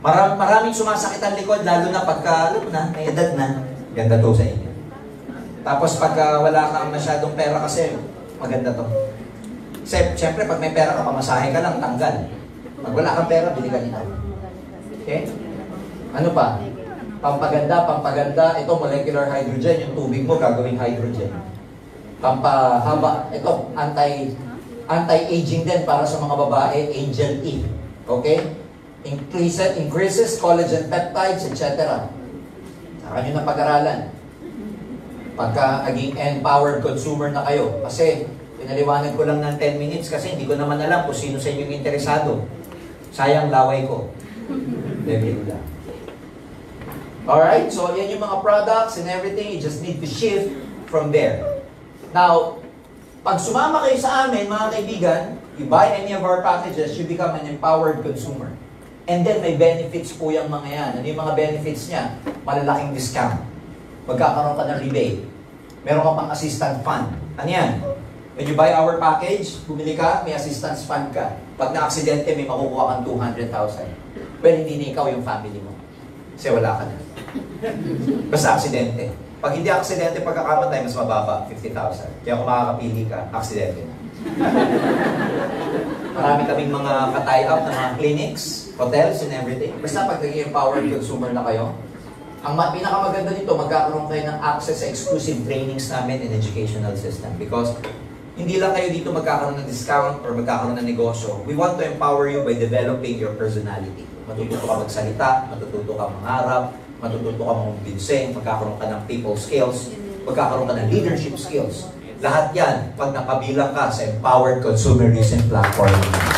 Maram, maraming sumasakit ang likod, lalo na pagka, alam mo na, may edad na. Ganda to sa inyo. Tapos pagka wala kang masyadong pera kasi, maganda to. Kasi, syempre, pag may pera ka, pamasahe ka lang, tanggal. Pag wala kang pera, bili ka nito. Okay? Ano pa? Pampaganda, pampaganda. Ito, molecular hydrogen. Yung tubig mo, gagawing hydrogen. Pampahaba. Ito, anti, anti-aging din para sa mga babae, Angel E. Okay? Increases, increases collagen peptides, et cetera. Saka nyo na pag-aralan. Pagka naging empowered consumer na kayo. Kasi, pinaliwanag ko lang ng ten minutes kasi hindi ko naman alam kung sino sa inyong interesado. Sayang laway ko. Level lang. Alright, so yan yung mga products and everything. You just need to shift from there. Now, pag sumama kayo sa amin, mga kaibigan, you buy any of our packages, you become an empowered consumer. And then may benefits po yung mga yan. Ano yung mga benefits niya? Malalaking discount. Magkakaroon ka ng rebate. Meron ka pang assistant fund. Ano yan? When you buy our package, bumili ka, may assistance fund ka. Pag na-aksidente, may makukuha kang two hundred thousand. Well, hindi na ikaw yung family mo. Kasi wala ka na. Basta aksidente. Pag hindi aksidente, pagkakamatay, mas mababa, fifty thousand. Kaya kung makakapili ka, aksidente na. Marami kaming mga ka-tie up na mga clinics, hotels, and everything. Basta pag naging empowered consumer na kayo, ang pinakamaganda nito, magkakaroon kayo ng access sa exclusive trainings namin and educational system. Because hindi lang kayo dito magkakaroon ng discount or magkakaroon ng negosyo. We want to empower you by developing your personality. Matututo ka magsalita, matututo ka mangarap, matututo ka magbinse, magkakaroon ka ng people skills, magkakaroon ka ng leadership skills. Lahat yan, pag nakabilang ka sa Empowered Consumerism platform.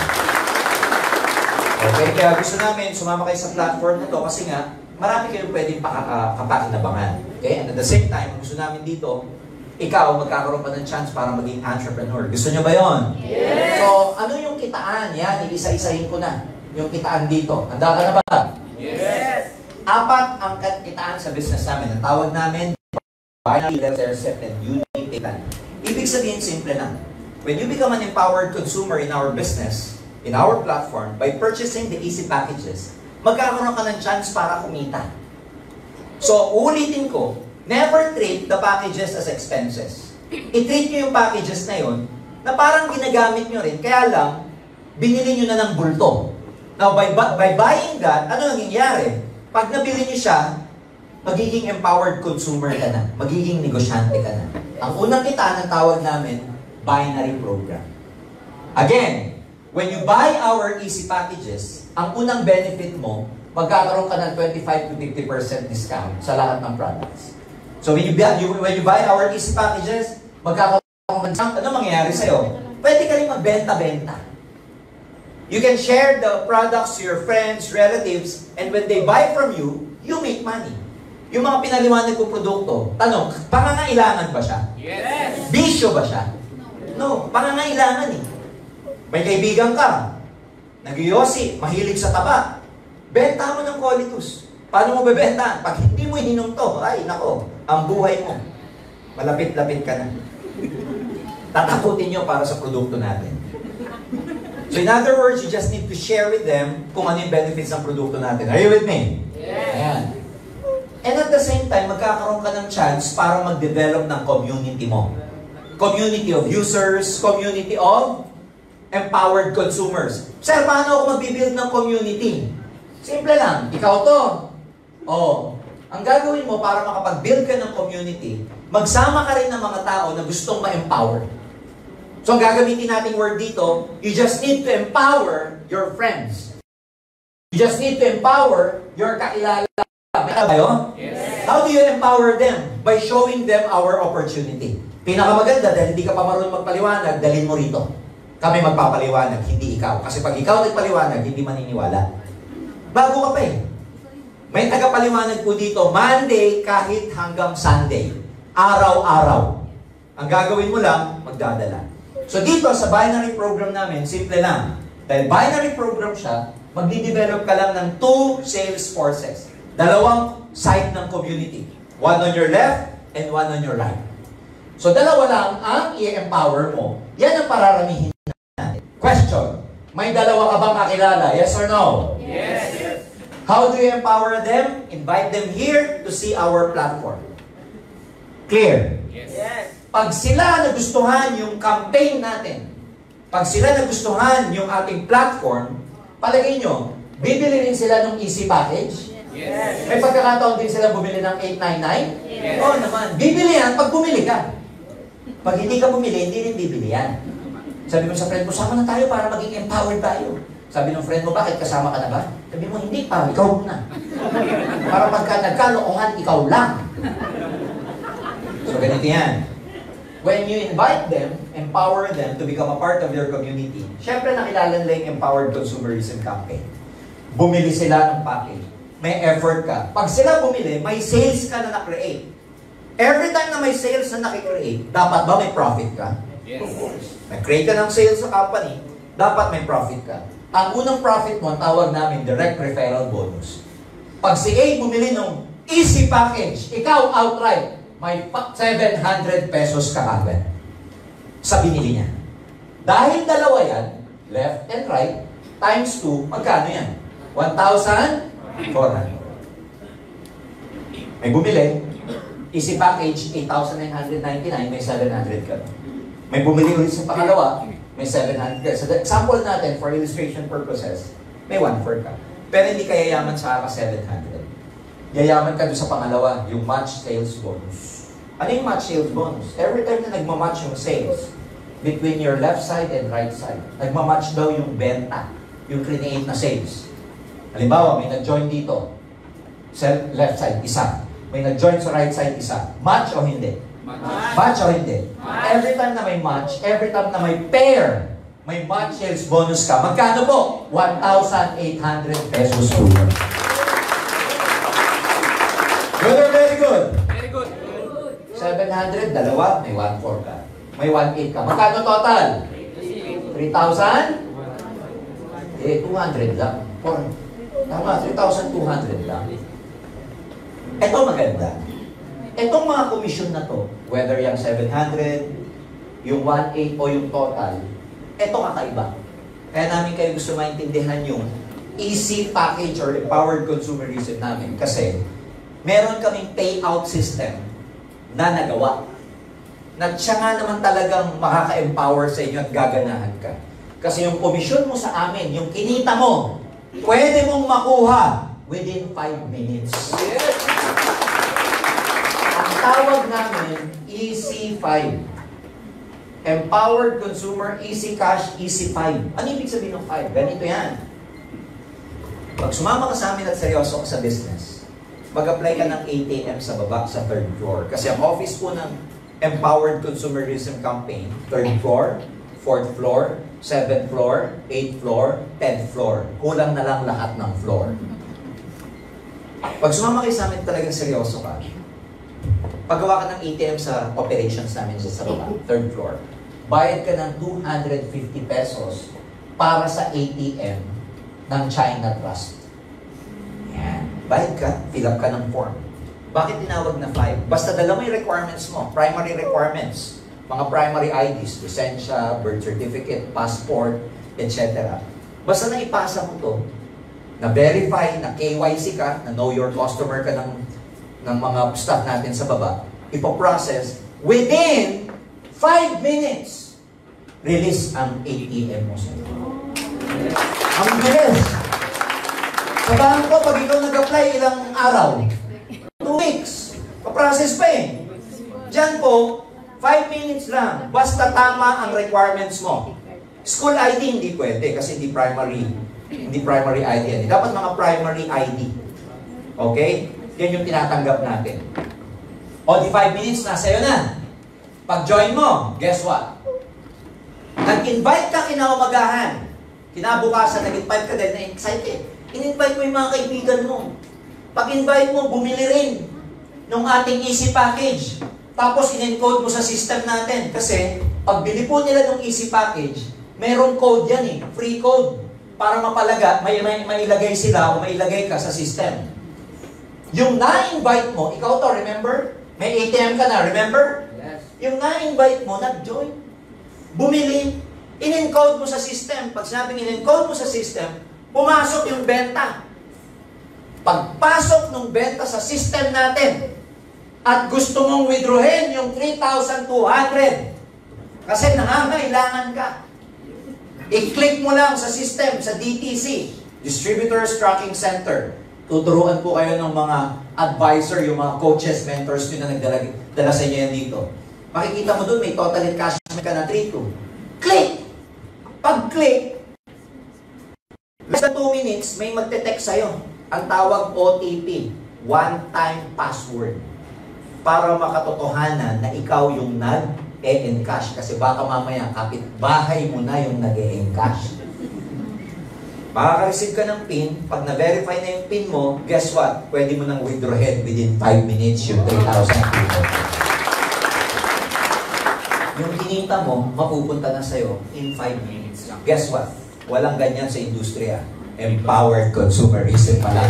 Okay, kaya gusto namin sumama kayo sa platform na to kasi nga, marami kayong pwedeng kapakinabangan. Okay, and at the same time, gusto namin dito, ikaw magkakaroon pa ng chance para maging entrepreneur. Gusto nyo ba yon? Yes! So, ano yung kitaan? Yan, isa-isahin ko na. Yung kitaan dito. Handa ka na ba? Yes! Apat ang kitaan sa business namin. Ang tawag namin, binary, intercept, and unique kitaan. Ibig sabihin, simple lang. When you become an empowered consumer in our business, in our platform, by purchasing the easy packages, magkakaroon ka ng chance para kumita. So, ulitin ko, never treat the packages as expenses. I-treat nyo yung packages na yun na parang ginagamit nyo rin, kaya lang, binili nyo na ng bulto. Now, by, by buying that, ano nangyayari? Pag nabili nyo siya, magiging empowered consumer ka na. Magiging negosyante ka na. Ang unang kitaan ng tawag namin, binary program. Again, when you buy our easy packages, ang unang benefit mo, magkakaroon ka ng twenty-five to fifty percent discount sa lahat ng products. So when you buy, you, when you buy our easy packages, magkakaroon ka ng discount. Ano mangyayari sa'yo? Pwede ka rin magbenta-benta. You can share the products to your friends, relatives, and when they buy from you, you make money. Yung mga pinaliwanag kong produkto, tanong, pangangailangan ba siya? Yes! Bisyo ba siya? No, pangangailangan eh. May kaibigan ka, nagyosi, mahilig sa taba. Benta mo ng Colitus. Paano mo bebenta? Pag hindi mo ininom to, ay nako, ang buhay mo, malapit-lapit ka na. Tatakutin nyo para sa produkto natin. So in other words, you just need to share with them kung ano yung benefits ng produkto natin. Are you with me? Yes! Ayan. And at the same time, magkakaroon ka ng chance para mag-develop ng community mo. Community of users, community of empowered consumers. Sir, paano ako mag-build ng community? Simple lang. Ikaw to. Oh, ang gagawin mo para makapag-build ka ng community, magsama ka rin ng mga tao na gustong ma-empower. So, ang gagamitin nating word dito, you just need to empower your friends. You just need to empower your kakilala. May tayo? Yes. How do you empower them? By showing them our opportunity. Pinakamaganda, dahil hindi ka pa marunong magpaliwanag, dalhin mo rito. Kami magpapaliwanag, hindi ikaw. Kasi pag ikaw nagpaliwanag, hindi maniniwala. Bago ka pa eh. May tagapaliwanag po dito, Monday kahit hanggang Sunday. Araw-araw. Ang gagawin mo lang, magdadala. So dito sa binary program namin, simple lang. Dahil binary program siya, magdi-develop ka lang ng two sales forces. Dalawang side ng community. One on your left and one on your right. So dalawa lang ang i-empower mo. Yan ang pararamihin natin. Question. May dalawa ka bang kakilala? Yes or no? Yes! Yes. How do you empower them? Invite them here to see our platform. Clear? Yes. Pag sila nagustuhan yung campaign natin, pag sila nagustuhan yung ating platform, palagay nyo, bibili rin sila ng easy package? Yes. May pagkakataon din sila bumili ng eight ninety-nine? Yes. Oo naman. Bibili yan pag bumili ka. Pag hindi ka bumili, hindi rin bibili yan. Sabi mo sa friend mo, sama na tayo para maging empowered tayo. Sabi ng friend mo, bakit kasama ka na ba? Sabi mo, hindi pa, ikaw muna. Para pagka nagkalokohan, ikaw lang. So ganito yan. When you invite them, empower them to become a part of your community, syempre nakilala nila yung Empowered Consumerism campaign. Bumili sila ng package. May effort ka. Pag sila bumili, may sales ka na na-create. Every time na may sales na na-create, dapat ba may profit ka? Yes. Nag-create ka ng sales sa company, dapat may profit ka. Ang unang profit mo, ang tawag namin direct referral bonus. Pag si A bumili ng easy package, ikaw outright, may seven hundred pesos ka agad sa binili niya. Dahil dalawa yan, left and right, times two, magkano yan? one thousand four hundred. May bumili, easy package, eight thousand nine hundred ninety-nine, may seven hundred ka. May bumili ulit sa pangalawa, may seven hundred ka. So the example natin, for illustration purposes, may one four ka. Pero hindi ka yayaman sa ka seven hundred. Yayaman ka doon sa pangalawa, yung match sales bonus. Ano yung match sales bonus? Every time na nagmamatch yung sales between your left side and right side, nagmamatch daw yung benta, yung create na sales. Halimbawa, may nag-join dito, sa left side, isa. May nag-join sa right side, isa. Match o hindi? Match. Match o hindi? Match. Every time na may match, every time na may pair, may match sales bonus ka. Magkano po? one thousand eight hundred pesos po yun. Good or very good? Very good. seven hundred, dalawa, may one four ka. May one eight ka. Magkano total? three thousand? Eh, two hundred lang. Four. Tama, three thousand two hundred lang. Ito maganda. Itong mga komisyon na to, whether yung seven hundred, yung one eight o yung total, ito kakaiba. Kaya namin kayo gusto maintindihan yung easy package or empowered consumerism namin. Kasi, meron kaming payout system na nagawa. Na siya nga naman talagang makaka-empower sa inyo at gaganahan ka. Kasi yung komisyon mo sa amin, yung kinita mo, pwede mong makuha within five minutes. Yes. Ang tawag namin, Easy five. Empowered Consumer, Easy Cash, Easy five. Ano ibig sabihin ng five? Ganito yan. Pag sumama ka sa amin at seryoso ka sa business, mag-apply ka ng A T M sa baba, sa third floor. Kasi ang office po ng Empowered Consumerism Campaign, third floor, fourth floor, seventh floor, eighth floor, tenth floor. Kulang na lang lahat ng floor. Pag sumama kayo sa amin talagang seryoso ka, paggawa ka ng A T M sa operations namin sa baba, third floor, bayad ka ng two hundred fifty pesos para sa A T M ng China Trust. Yan. Bayad ka, fill up ka ng form. Bakit tinawag na five? Basta dalawa yung requirements mo, primary requirements. Mga primary I Ds, lisensya, birth certificate, passport, et cetera. Basta na ipasa mo to, na-verify, na K Y C ka, na know your customer ka ng, ng mga staff natin sa baba, ipoprocess, within five minutes, release ang A T M mo sa iyo. Ang bilis! Sa bangko, pag ikaw nag-apply, ilang araw? Two weeks. Pa-process pa eh. Diyan po, five minutes lang. Basta tama ang requirements mo. School I D hindi pwede kasi hindi primary. Hindi primary I D yan. Dapat mga primary I D. Okay? Yan yung tinatanggap natin. O di five minutes, nasa iyo na. Pag-join mo, guess what? Nag-invite ka kinaumagahan. Kinabukasan, nag-invite ka din, na-excited. In-invite mo yung mga kaibigan mo. Pag-invite mo, bumili rin ng ating easy package. Tapos in-encode mo sa system natin. Kasi, pagbili po nila ng easy package, mayroong code yan eh, free code. Para mapalaga, may, may mailagay sila o mailagay ka sa system. Yung na-invite mo, ikaw to, remember? May A T M ka na, remember? Yes. Yung na-invite mo, nag-join. Bumili, in-encode mo sa system. Pag sinabing in-encode mo sa system, pumasok yung benta. Pagpasok ng benta sa system natin, at gusto mong withdrawin yung three thousand two hundred, kasi nangangailangan ka, i-click mo lang sa system, sa D T C, Distributors Tracking Center. Tuturuan po kayo ng mga advisor, yung mga coaches, mentors nyo na nagdala dala sa inyo yan dito. Makikita mo doon, may total encashment ka na three two. Click! Pag-click, less than two minutes, may magte-text sa'yo. Ang tawag O T P, one-time password. Para makatotohanan na ikaw yung nag-e-encash. Kasi baka mamaya, kapit-bahay mo na yung nag-e-encash. Makaka-receive ka ng PIN, pag na-verify na yung PIN mo, guess what? Pwede mo nang withdrawin within five minutes yung three thousand pesos. Yung kinita mo, mapupunta na sa'yo in five minutes. Guess what? Walang ganyan sa industriya. Empowered Consumerism pala.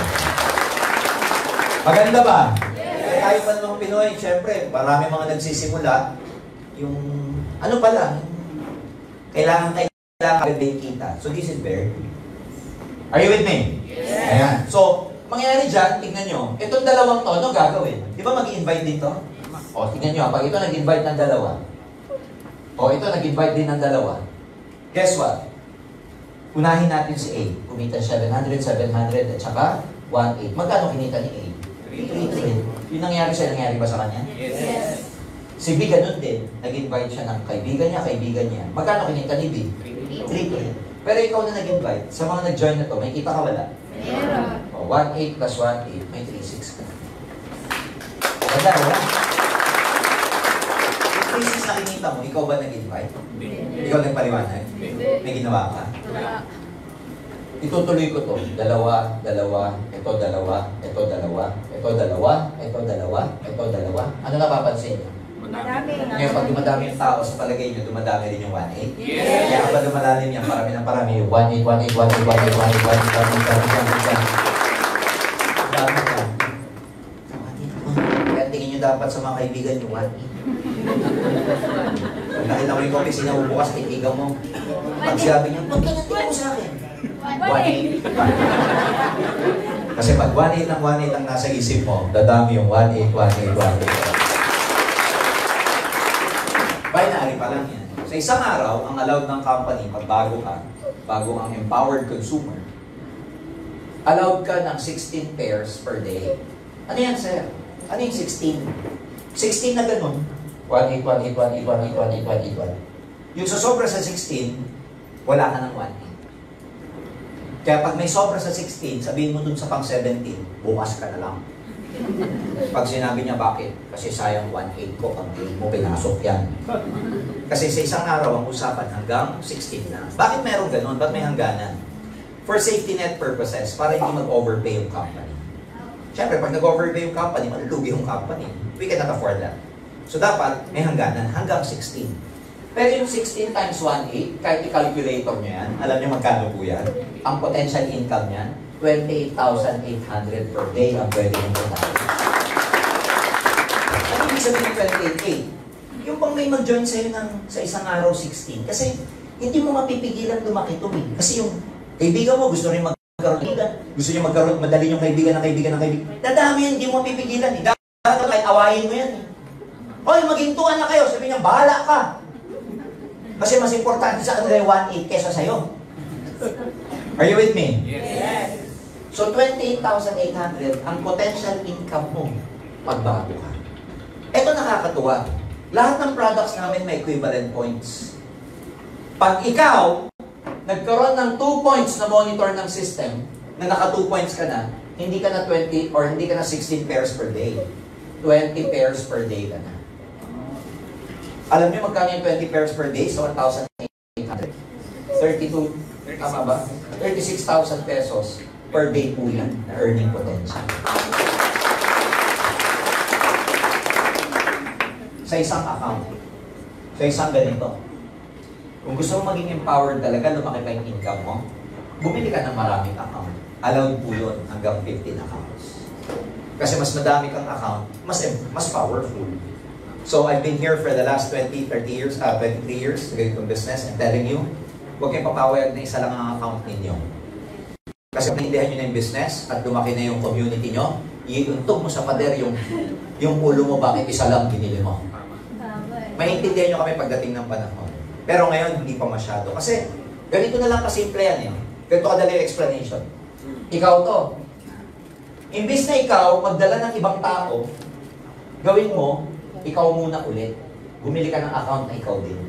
Maganda ba? Yes. Tayo pa namang Pinoy, syempre, marami mga nagsisimula, yung, ano pala, kailangan, kailangan kailangan kita. So this is very good. Are you with me? Yes. Ayan. So, mangyayari dyan, tignan nyo, itong dalawang to, ano gagawin? Di ba mag-i-invite dito? O, tignan nyo, pag ito nag-invite ng dalawa, o ito nag-invite din ng dalawa, guess what? Unahin natin si A. Kumita seven hundred, seven hundred, at saka one eight. Magkano kinita ni A? three three. Yung nangyari siya, nangyari ba sa kanya? Yes. Si B ganun din. Nag-invite siya ng kaibigan niya, kaibigan niya. Magkano kinita ni B? three three. Pero ikaw na nag-invite, sa mga nag-join na to, may kita ka wala? Meron. O, one eight plus one eight, may three six ka. Wala, wala. Yung three six na kinita mo, ikaw ba nag-invite? Ikaw nagpaliwanag? May ginawa ka? Wala. Itutuloy ko to. Dalawa, dalawa, ito dalawa, ito dalawa, ito dalawa, ito dalawa, ito dalawa. Ano napapansin niyo? Madami. Ngayon, pag dumadami yung tao sa palagay niyo, dumadami rin yung one eight. Yes. Kaya kapag dumalalim yan, parami ng parami yung one eight, one eight, one eight, one eight, one eight, one eight, one eight, one eight, one eight. Dami ka. Kaya tingin niyo dapat sa mga kaibigan niyo, one eight. Pag nakita mo yung opisina mo bukas, kaibigan mo. Pag sabi niya, ba't ka natin mo sa akin? one eight. Kasi pag one eight ng one eight ang nasa isip mo, dadami yung one eight, one eight, one eight. Binary pa lang yan. Sa isang araw, ang allowed ng company, pag bago ka, bago ang empowered consumer, allowed ka ng sixteen pairs per day. Ano yan, sir? Ano yung sixteen? sixteen na ganun. one eight, one eight, one eight, one eight, one eight, one eight, one eight. Yung sa sobra sa sixteen, wala ka ng one eight. Kaya pag may sobra sa sixteen, sabihin mo dun sa pang seventeen, bukas ka na lang. Pag sinabi niya, bakit? Kasi sayang one eight ko, pag day mo, pinasok yan. Kasi sa isang araw, ang usapan hanggang sixteen na. Bakit meron ganun? Ba't may hangganan? For safety net purposes, para hindi mag-overpay yung company. Siyempre, pag nag-overpay yung company, malulugi yung company. We cannot afford that. So dapat, may hangganan hanggang sixteen. Pero yung sixteen times one eight, kahit i-calculator nyo yan, alam nyo magkano po yan? Ang potential income niyan, twenty-eight thousand eight hundred per day ang pwede nyo puntahan. Ano ibig sabihin twenty-eight K? Yung bang may mag-join sa'yo ng, sa isang araw sixteen. Kasi hindi mo mapipigilan lumaki ito eh. Kasi yung kaibigan mo gusto rin magkaroon ng kaibigan. Gusto niyo magkaroon, madali yung kaibigan ng kaibigan ng kaibigan. Dadami yan, hindi mo mapipigilan eh. Dapat kahit awayin mo yan eh. Hoy, maghintuan na kayo. Sabi niya, bahala ka. Kasi mas importante sa kanila yung one eight kesa sa'yo. Are you with me? Yes. So, twenty-eight thousand eight hundred ang potential income mo pag bago ka. Ito nakakatuwa. Lahat ng products namin may equivalent points. Pag ikaw, nagkaroon ng two points na monitor ng system, na naka two points ka na, hindi ka na twenty or hindi ka na sixteen pairs per day. twenty pairs per day ka na. Alam niyo magkano yung twenty pairs per day? So, one thousand eight hundred. thirty-two, tama ba? thirty-six thousand pesos per day po yan na earning potential. Sa isang account. Sa isang ganito. Kung gusto mo maging empowered talaga, lumaki pa yung income mo, bumili ka ng maraming account. Allowed po yun hanggang fifteen accounts. Kasi mas madami kang account, mas mas powerful. So, I've been here for the last twenty, thirty years, uh, twenty-three years sa ganitong business. I'm telling you, huwag kayong papawayag na isa lang ang account ninyo. Kasi pinilihan nyo na yung business at lumaki na yung community nyo, iuntog mo sa pader yung, yung ulo mo, bakit isa lang binili mo. Maintindihan nyo kami pagdating ng panahon. Pero ngayon, hindi pa masyado. Kasi, ganito na lang kasimple yan eh. Ganito kadali yung explanation. Ikaw to. Imbis na ikaw, magdala ng ibang tao, gawin mo, ikaw muna ulit. Bumili ka ng account na ikaw din.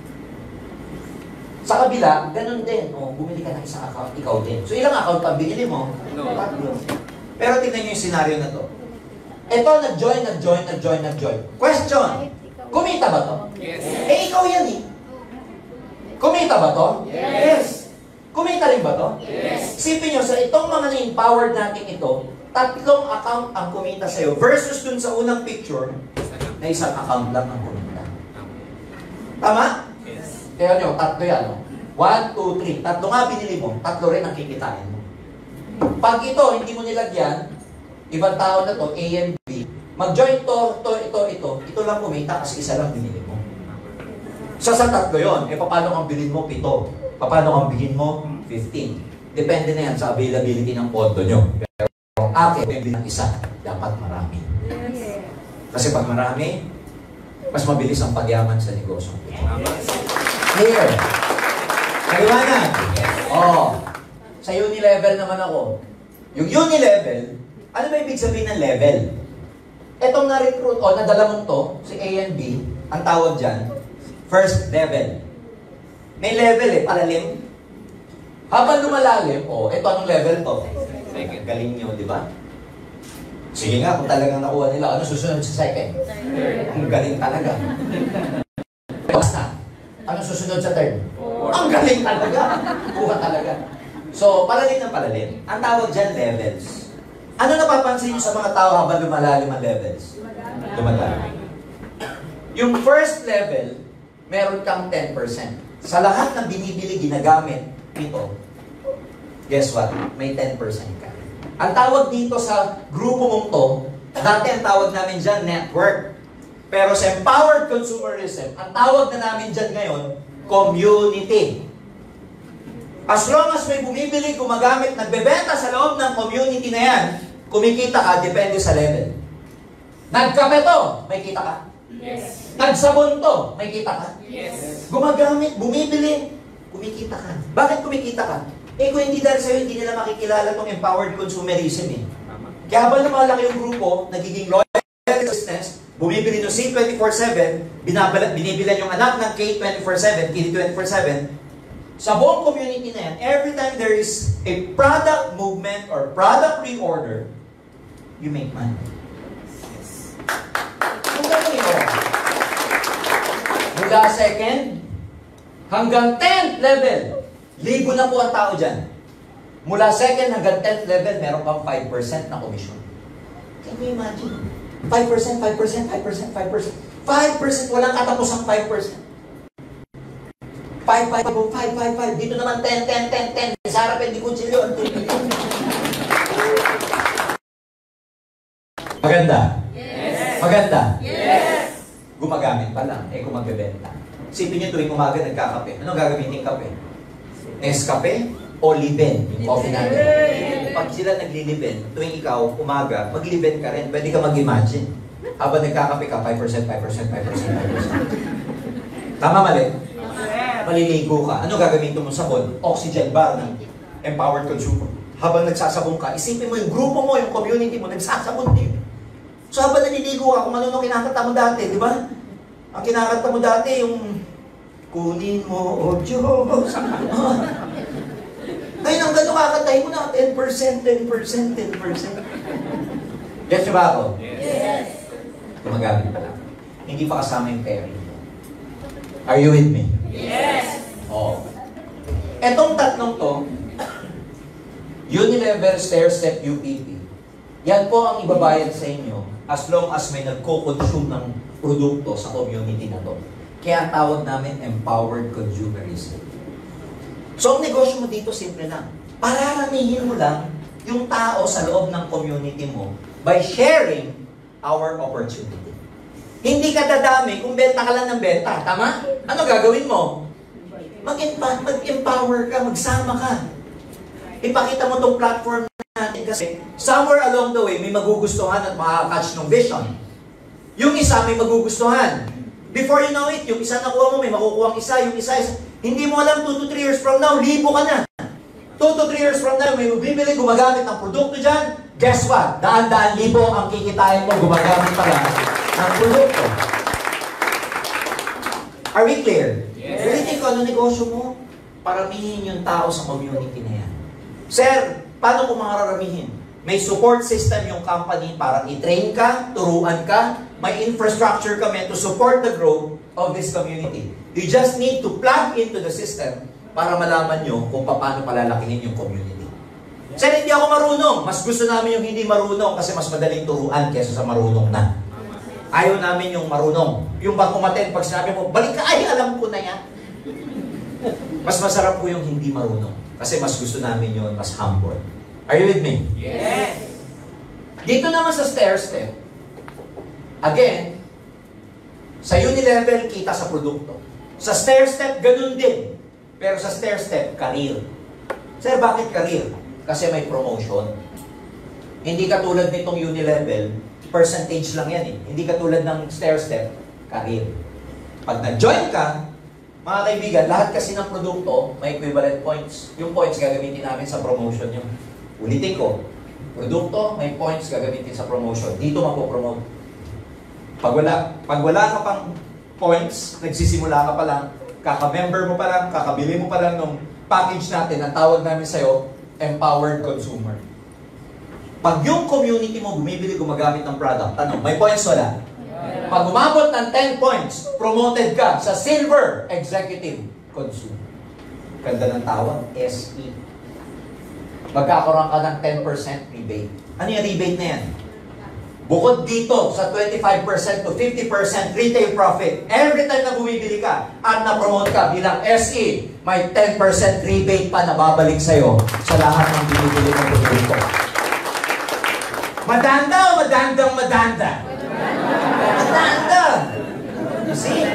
Sa kabila, ganun din. O, bumili ka ng isang account, ikaw din. So, ilang account pa binili mo? Tatlo. Pero tingnan nyo yung scenario na to. Ito, nag-join, nag-join, nag-join, nag-join. Question. Kumita ba to? Yes. Eh, ikaw yan eh. Kumita ba to? Yes. Kumita rin ba to? Yes. Sipin nyo, sa itong mga na-empowered natin ito, tatlong account ang kumita sa'yo versus dun sa unang picture na isang account lang ang kumita. Tama? Yes. Kaya nyo, tatlo yan. No? One, two, three. Tatlo nga binili mo, tatlo rin ang kikitain mo. Pag ito, hindi mo nilagyan, ibang tao na to, A and B, mag-join to, to, ito, ito, ito lang kumita kasi isa lang binili mo. So sa tatlo yun, eh paano kang bilhin mo? Pito. Paano kang bilhin mo? fifteen. Depende na yan sa availability ng pondo nyo. Pero kung akin, may bilhin ng isa, dapat marami. Kasi pag marami, mas mabilis ang pagyaman sa negosyo. Clear? Kaliwanag? Oo. Sa uni-level naman ako. Yung uni-level, ano ba ibig sabihin ng level? Etong na-recruit o nadala mong to, si A and B, ang tawag dyan, first level. May level eh, palalim. Habang lumalalim, o, oh, ito anong level to? Second. Galing nyo, di ba? Sige nga, kung talagang nakuha nila, ano susunod sa second? Third. Ang galing talaga. Basta, ano susunod sa third? Four. Ang galing talaga. Kuha talaga. So, palalim ng palalim. Ang tawag dyan, levels. Ano napapansin nyo sa mga tao habang lumalalim ang levels? Lumalalim. Yung first level, meron kang ten percent. Sa lahat ng binibili, ginagamit nito, guess what? May ten percent ka. Ang tawag dito sa grupo mong to, dati ang tawag namin dyan, network. Pero sa Empowered Consumerism, ang tawag na namin dyan ngayon, community. As long as may bumibili, gumagamit, nagbebenta sa loob ng community na yan, kumikita ka, depende sa level. Nagkape to, may kita ka. Yes. Nagsabon to, may kita ka. Yes. Gumagamit, bumibili, kumikita ka. Bakit kumikita ka? Eh kung hindi dahil sa'yo, hindi nila makikilala itong Empowered Consumerism eh. Kaya habang lumalaki yung grupo, nagiging loyal business, bumibili ng C twenty-four seven, binibilan yung anak ng K twenty-four seven, K twenty-four seven, sa buong community na yan, every time there is a product movement or product reorder, you make money. Kung gano'n ito, mula second hanggang tenth level, libo na po ang tao dyan. Mula second hanggang tenth level, meron kang five percent na commission. Can you imagine? five percent, five percent, five percent, five percent. five percent, walang katapos ang five percent. five, five, five, five, five. Dito naman ten, ten, ten, ten. Sa harap, hindi ko chilyon. Maganda? Yes. Maganda? Yes. Gumagamit pa lang, eh kung magbebenta. Sipin niyo tuwing umaga nagkakape. Anong gagamitin kape? Nescafe o liben? Yung coffee natin. Pag sila nagliliben, tuwing ikaw, umaga, magliben ka rin. Pwede ka mag-imagine. Habang nagkakape ka, five percent, five percent, five percent, five percent. Tama, mali? Maliligo ka. Ano gagamitin mo sabon? Oxygen bar ng Empowered Consumer. Habang nagsasabon ka, isipin mo yung grupo mo, yung community mo, nagsasabon din. So habang naliligo ka, kung ano nung kinakanta mo dati, di ba? Ang kinakanta mo dati, yung kunin mo, o oh Diyos. Ngayon, ang gano'n kakantahin mo na, ten percent, ten percent, ten percent. Yes, ba ako? Yes. Gumagamit pa lang. Hindi pa kasama yung pairing. Are you with me? Yes. Oo. Etong tatlong to, Unilever Stair Step U P P, yan po ang ibabayad sa inyo as long as may nagko-consume ng produkto sa community na to. Kaya ang tawag namin Empowered Consumerism. So ang negosyo mo dito simple lang. Pararamihin mo lang yung tao sa loob ng community mo by sharing our opportunity. Hindi ka dadami kung benta ka lang ng benta. Tama? Ano gagawin mo? Mag-empower ka, magsama ka. ipakita mo tong platform natin kasi somewhere along the way, may magugustuhan at makakatch ng vision. Yung isa may magugustuhan. Before you know it, yung isa nakuha mo, may makukuha ang isa, yung isa, isa. Hindi mo alam, two to three years from now, libo ka na. two to three years from now, may bibili, gumagamit ng produkto dyan. Guess what? Daan-daan libo ang kikitain mo, gumagamit pala ng produkto. Are we clear? Yes. Ulitin ko, ano negosyo mo? Paramihin yung tao sa community na yan. Sir, paano kung makararamihin? May support system yung company para i-train ka, turuan ka, may infrastructure kami to support the growth of this community. You just need to plug into the system para malaman nyo kung paano palalakihin yung community. Sir, hindi ako marunong. Mas gusto namin yung hindi marunong kasi mas madaling turuan kaysa sa marunong na. Ayaw namin yung marunong. Yung bang umaten, pag sinabi mo, balik ka, ay, alam ko na yan. Mas masarap po yung hindi marunong. Kasi mas gusto namin yun, mas humble. Are you with me? Yes. Dito naman sa stair step, again, sa unilevel, kita sa produkto. Sa stair step, ganun din. Pero sa stair step, career. Sir, bakit career? Kasi may promotion. Hindi katulad nitong unilevel, percentage lang yan eh. Hindi katulad ng stair step, career. Pag na-join ka, mga kaibigan, lahat kasi ng produkto may equivalent points. Yung points gagamitin namin sa promotion nyo. Ulitin ko, produkto may points gagamitin sa promotion. Dito mapopromote. Pag wala, pag wala ka pang points, nagsisimula ka pa lang, kaka-member mo pa lang, kakabili mo pa lang ng package natin, ang tawag namin sa'yo, Empowered Consumer. Pag yung community mo bumibili, gumagamit ng product, tanong, may points wala? Pag umabot ng ten points, promoted ka sa Silver Executive Consumer. Ganda ng tawag, S E. Magkakaroon ka ng ten percent rebate. Ano yung rebate na yan? Bukod dito sa twenty-five percent to fifty percent retail profit, every time na bumibili ka at na-promote ka bilang S E, may ten percent rebate pa na babalik sa'yo sa lahat ng binibili ng produkto. Madanda o madandang madanda? Madanda! You see?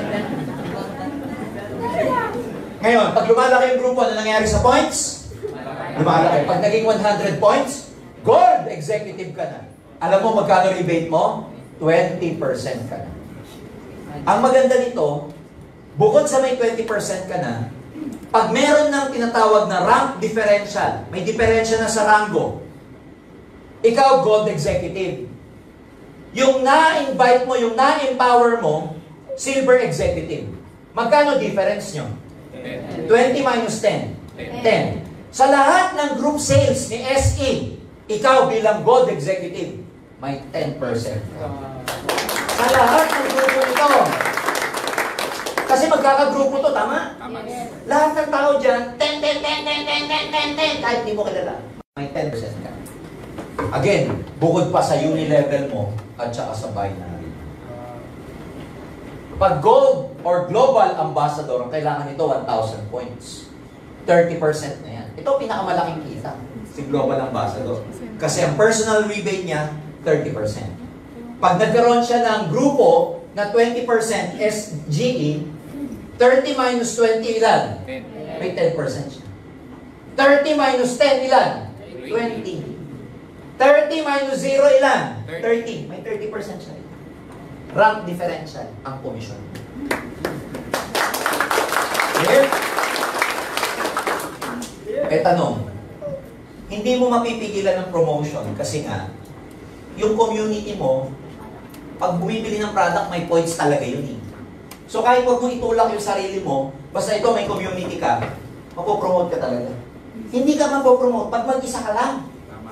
Ngayon, pag lumalaki yung grupo, ano nangyari sa points? Lumalaki. Pag naging one hundred points, gold executive ka na. Alam mo magkano rebate mo? twenty percent ka na. Ang maganda nito, bukod sa may twenty percent ka na, pag meron ng tinatawag na rank differential, may diferensya na sa rango, ikaw gold executive. Yung na-invite mo, yung na-empower mo, silver executive. Magkano difference nyo? twenty minus ten. ten. Sa lahat ng group sales ni S E, ikaw bilang gold executive, may ten percent. Sa lahat ng grupo ito. Kasi magkakagrupo to, tama? Yes. Lahat ng tao dyan, ten, ten, ten, ten, ten, ten, ten, ten, kahit di mo kilala, may ten percent ka. Again, bukod pa sa unilevel mo at saka sa binary. Pag gold or global ambassador, ang kailangan nito one thousand points. thirty percent na yan. Ito pinakamalaking kita, si global ambassador. Kasi ang personal rebate niya, thirty percent. Pag nagkaroon siya ng grupo na twenty percent S G E, thirty minus twenty ilan? May ten percent siya. thirty minus ten ilan? twenty. thirty minus zero ilan? thirty. May thirty percent siya. Rank differential ang commission. Clear? Eh tanong, hindi mo mapipigilan ng promotion kasi nga, yung community mo, pag bumibili ng product, may points talaga yun eh. So kahit wag mo itulak yung sarili mo, basta ito may community ka, mapopromote ka talaga. Hindi ka mapopromote pag mag-isa ka lang.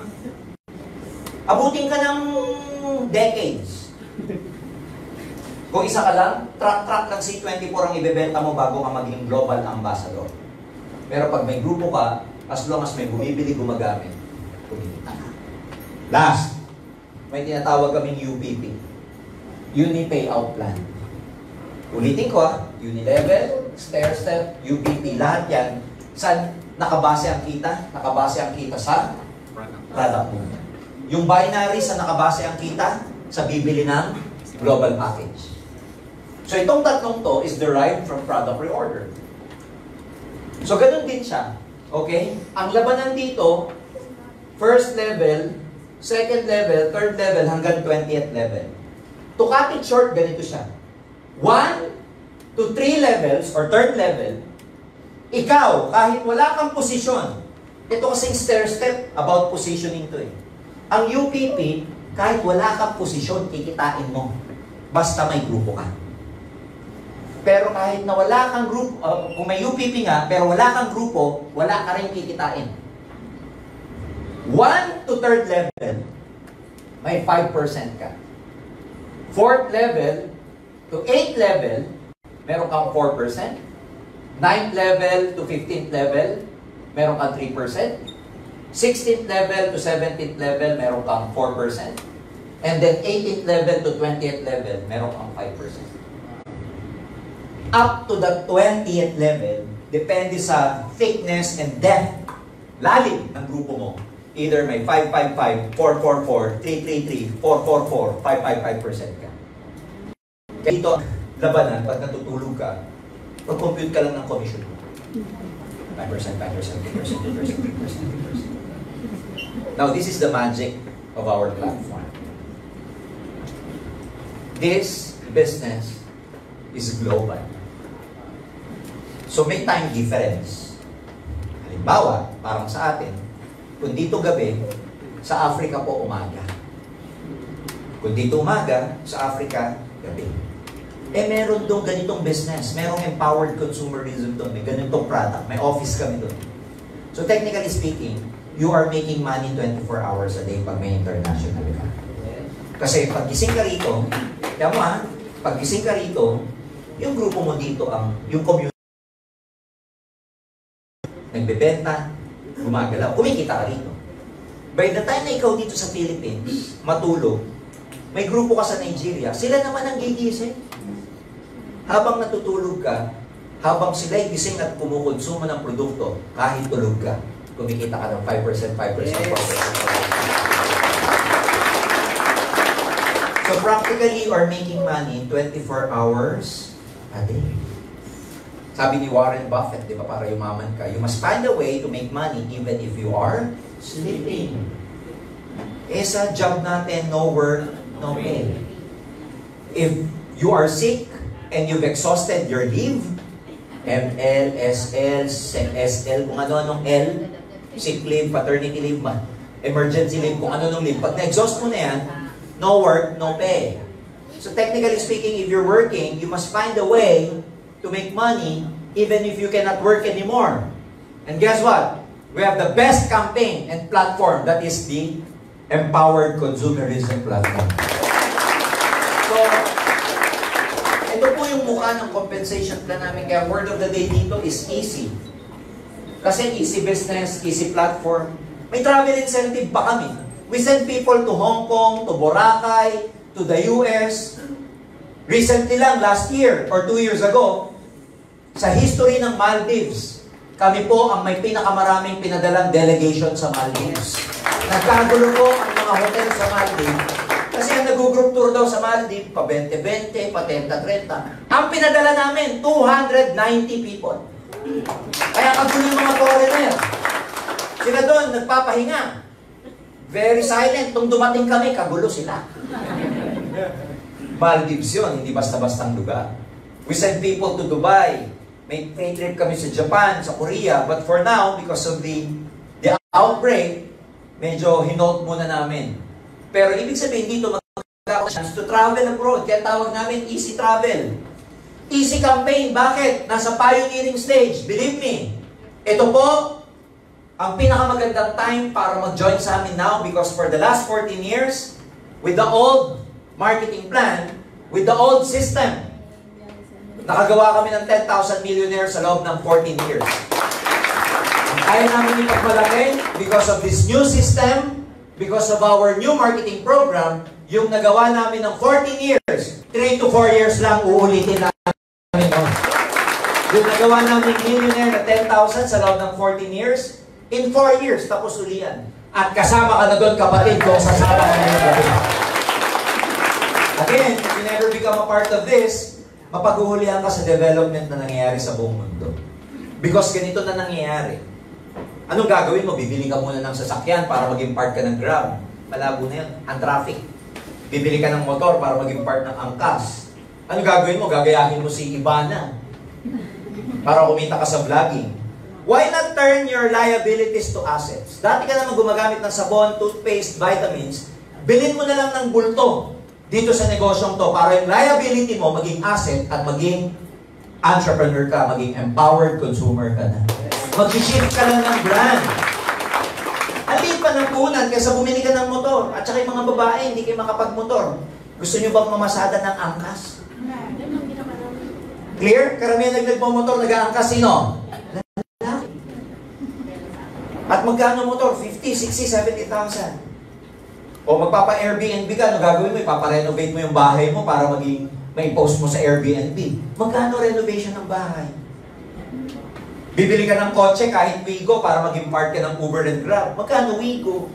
Abutin ka ng decades. Kung isa ka lang, track-track ng C twenty-four ang ibebenta mo bago ka maging global ambassador. Pero pag may grupo ka, as long as may bumibili, gumagamit, kumita ka. Last, may tinatawag kaming U P P. Uni Payout Plan. Ulitin ko ah, Unilevel, Stair Step, U P P, lahat yan. Saan nakabase ang kita? Nakabase ang kita sa product mo. Yung binary sa nakabase ang kita sa bibili ng global package. So itong tatlong to is derived from product reorder. So ganun din siya. Okay? Ang labanan dito, first level, second level, third level, hanggang twentieth level. To cut it short, ganito siya. one to three levels, or third level, ikaw, kahit wala kang posisyon, ito kasing stair-step about positioning to eh. Ang U P P, kahit wala kang posisyon, kikitain mo. Basta may grupo ka. Pero kahit na wala kang grupo, uh, kung may U P P nga, pero wala kang grupo, wala ka rin kikitain. one to third level, may five percent ka. fourth level to eighth level, meron kang four percent. ninth level to fifteenth level, meron kang three percent. sixteenth level to seventeenth level, meron kang four percent. And then eighteenth level to twentieth level, meron kang five percent. Up to the twentieth level, depende sa thickness and depth, lalim ng grupo mo. Either may five five five, four four four, three three three, four four four, five five five percent ka. Kaya dito, labanan, pag natutulog ka, mag-compute ka lang ng commission mo. five percent, five percent, two percent, two percent, two percent, two percent. Now, this is the magic of our platform. This business is global. So, may time difference. Halimbawa, parang sa atin, kung dito gabi, sa Africa po umaga. Kung dito umaga, sa Africa, gabi. Eh, meron doon ganitong business. Merong empowered consumerism doon. May ganitong product. May office kami doon. So, technically speaking, you are making money twenty-four hours a day pag may international ka. Kasi pag gising ka rito, kaya mo ha, pag gising ka rito, yung grupo mo dito, ang yung community, nagbebenta, gumagalaw, kumikita ka rito. By the time na ikaw dito sa Philippines, matulog, may grupo ka sa Nigeria, sila naman ang gigising. Habang natutulog ka, habang sila'y gising at kumukonsumo ng produkto, kahit tulog ka, kumikita ka ng five percent, five percent, five percent. So practically, you are making money twenty-four hours a day. Sabi ni Warren Buffett, di ba, para yumaman ka, you must find a way to make money even if you are sleeping. Eh sa job natin, no work, no pay. If you are sick and you've exhausted your leave, M L, S L, S L, kung ano-anong L, sick leave, paternity leave, emergency leave, kung ano-anong leave, pag na-exhaust mo na yan, no work, no pay. So technically speaking, if you're working, you must find a way to make money even if you cannot work anymore. And guess what? We have the best campaign and platform, that is the Empowered Consumerism platform. So, ito po yung mukha ng compensation plan namin. Kaya word of the day dito is easy. Kasi easy business, easy platform. May travel incentive pa kami. We send people to Hong Kong, to Boracay, to the U S. Recently lang, last year or two years ago, sa history ng Maldives, kami po ang may pinakamaraming pinadalang delegation sa Maldives. Nagkagulo po ang mga hotel sa Maldives kasi ang nag-group tour daw sa Maldives, pa twenty twenty, pa thirty thirty. Ang pinadala namin, two hundred ninety people. Kaya kagulo yung mga foreigner. Sila doon, nagpapahinga. Very silent. Nung dumating kami, kagulo sila. Maldives yun, hindi basta-bastang lugar. We send people to Dubai. May free trip kami sa Japan, sa Korea. But for now, because of the, the outbreak, medyo hinote muna namin. Pero ibig sabihin dito, magkakaroon chance to travel abroad. Kaya tawag namin easy travel. Easy campaign. Bakit? Nasa pioneering stage. Believe me. Ito po, ang pinakamagandang time para mag-join sa amin now because for the last fourteen years, with the old marketing plan, with the old system, nakagawa kami ng ten thousand millionaires sa loob ng fourteen years. Kaya namin ipagmalaki because of this new system, because of our new marketing program, yung nagawa namin ng fourteen years, three to four years lang uulitin namin. Yung nagawa namin millionaire na ten thousand sa loob ng fourteen years, in four years, tapos ulian. At kasama ka na doon, kapatid, kung sasama ka na doon. Again, if you never become a part of this, mapaghuhulihan ka sa development na nangyayari sa buong mundo. Because ganito na nangyayari. Anong gagawin mo? Bibili ka muna ng sasakyan para maging part ka ng Grab. Malabo na yan. Ang traffic. Bibili ka ng motor para maging part ng angkas. Anong gagawin mo? Gagayahin mo si Ibana para kumita ka sa vlogging. Why not turn your liabilities to assets? Dati ka naman gumagamit ng sabon, toothpaste, vitamins. Bilhin mo na lang ng bulto dito sa negosyong to para yung liability mo maging asset at maging entrepreneur ka, maging empowered consumer ka na. Mag-shift ka lang ng brand. Aliit pa ng punan kaysa bumili ka ng motor. At saka yung mga babae, hindi kayo makapag-motor. Gusto nyo bang mamasada ng angkas? Clear? Karamihan nag-nagpo-motor, nag-aangkas sino? At magkano motor? fifty, sixty, seventy thousand. O magpapa-Airbnb ka, ano gagawin mo? Ipapa-renovate mo yung bahay mo para maging may post mo sa Airbnb. Magkano renovation ng bahay? Bibili ka ng kotse kahit Wigo para maging part ka ng Uber and Grab. Magkano Wigo?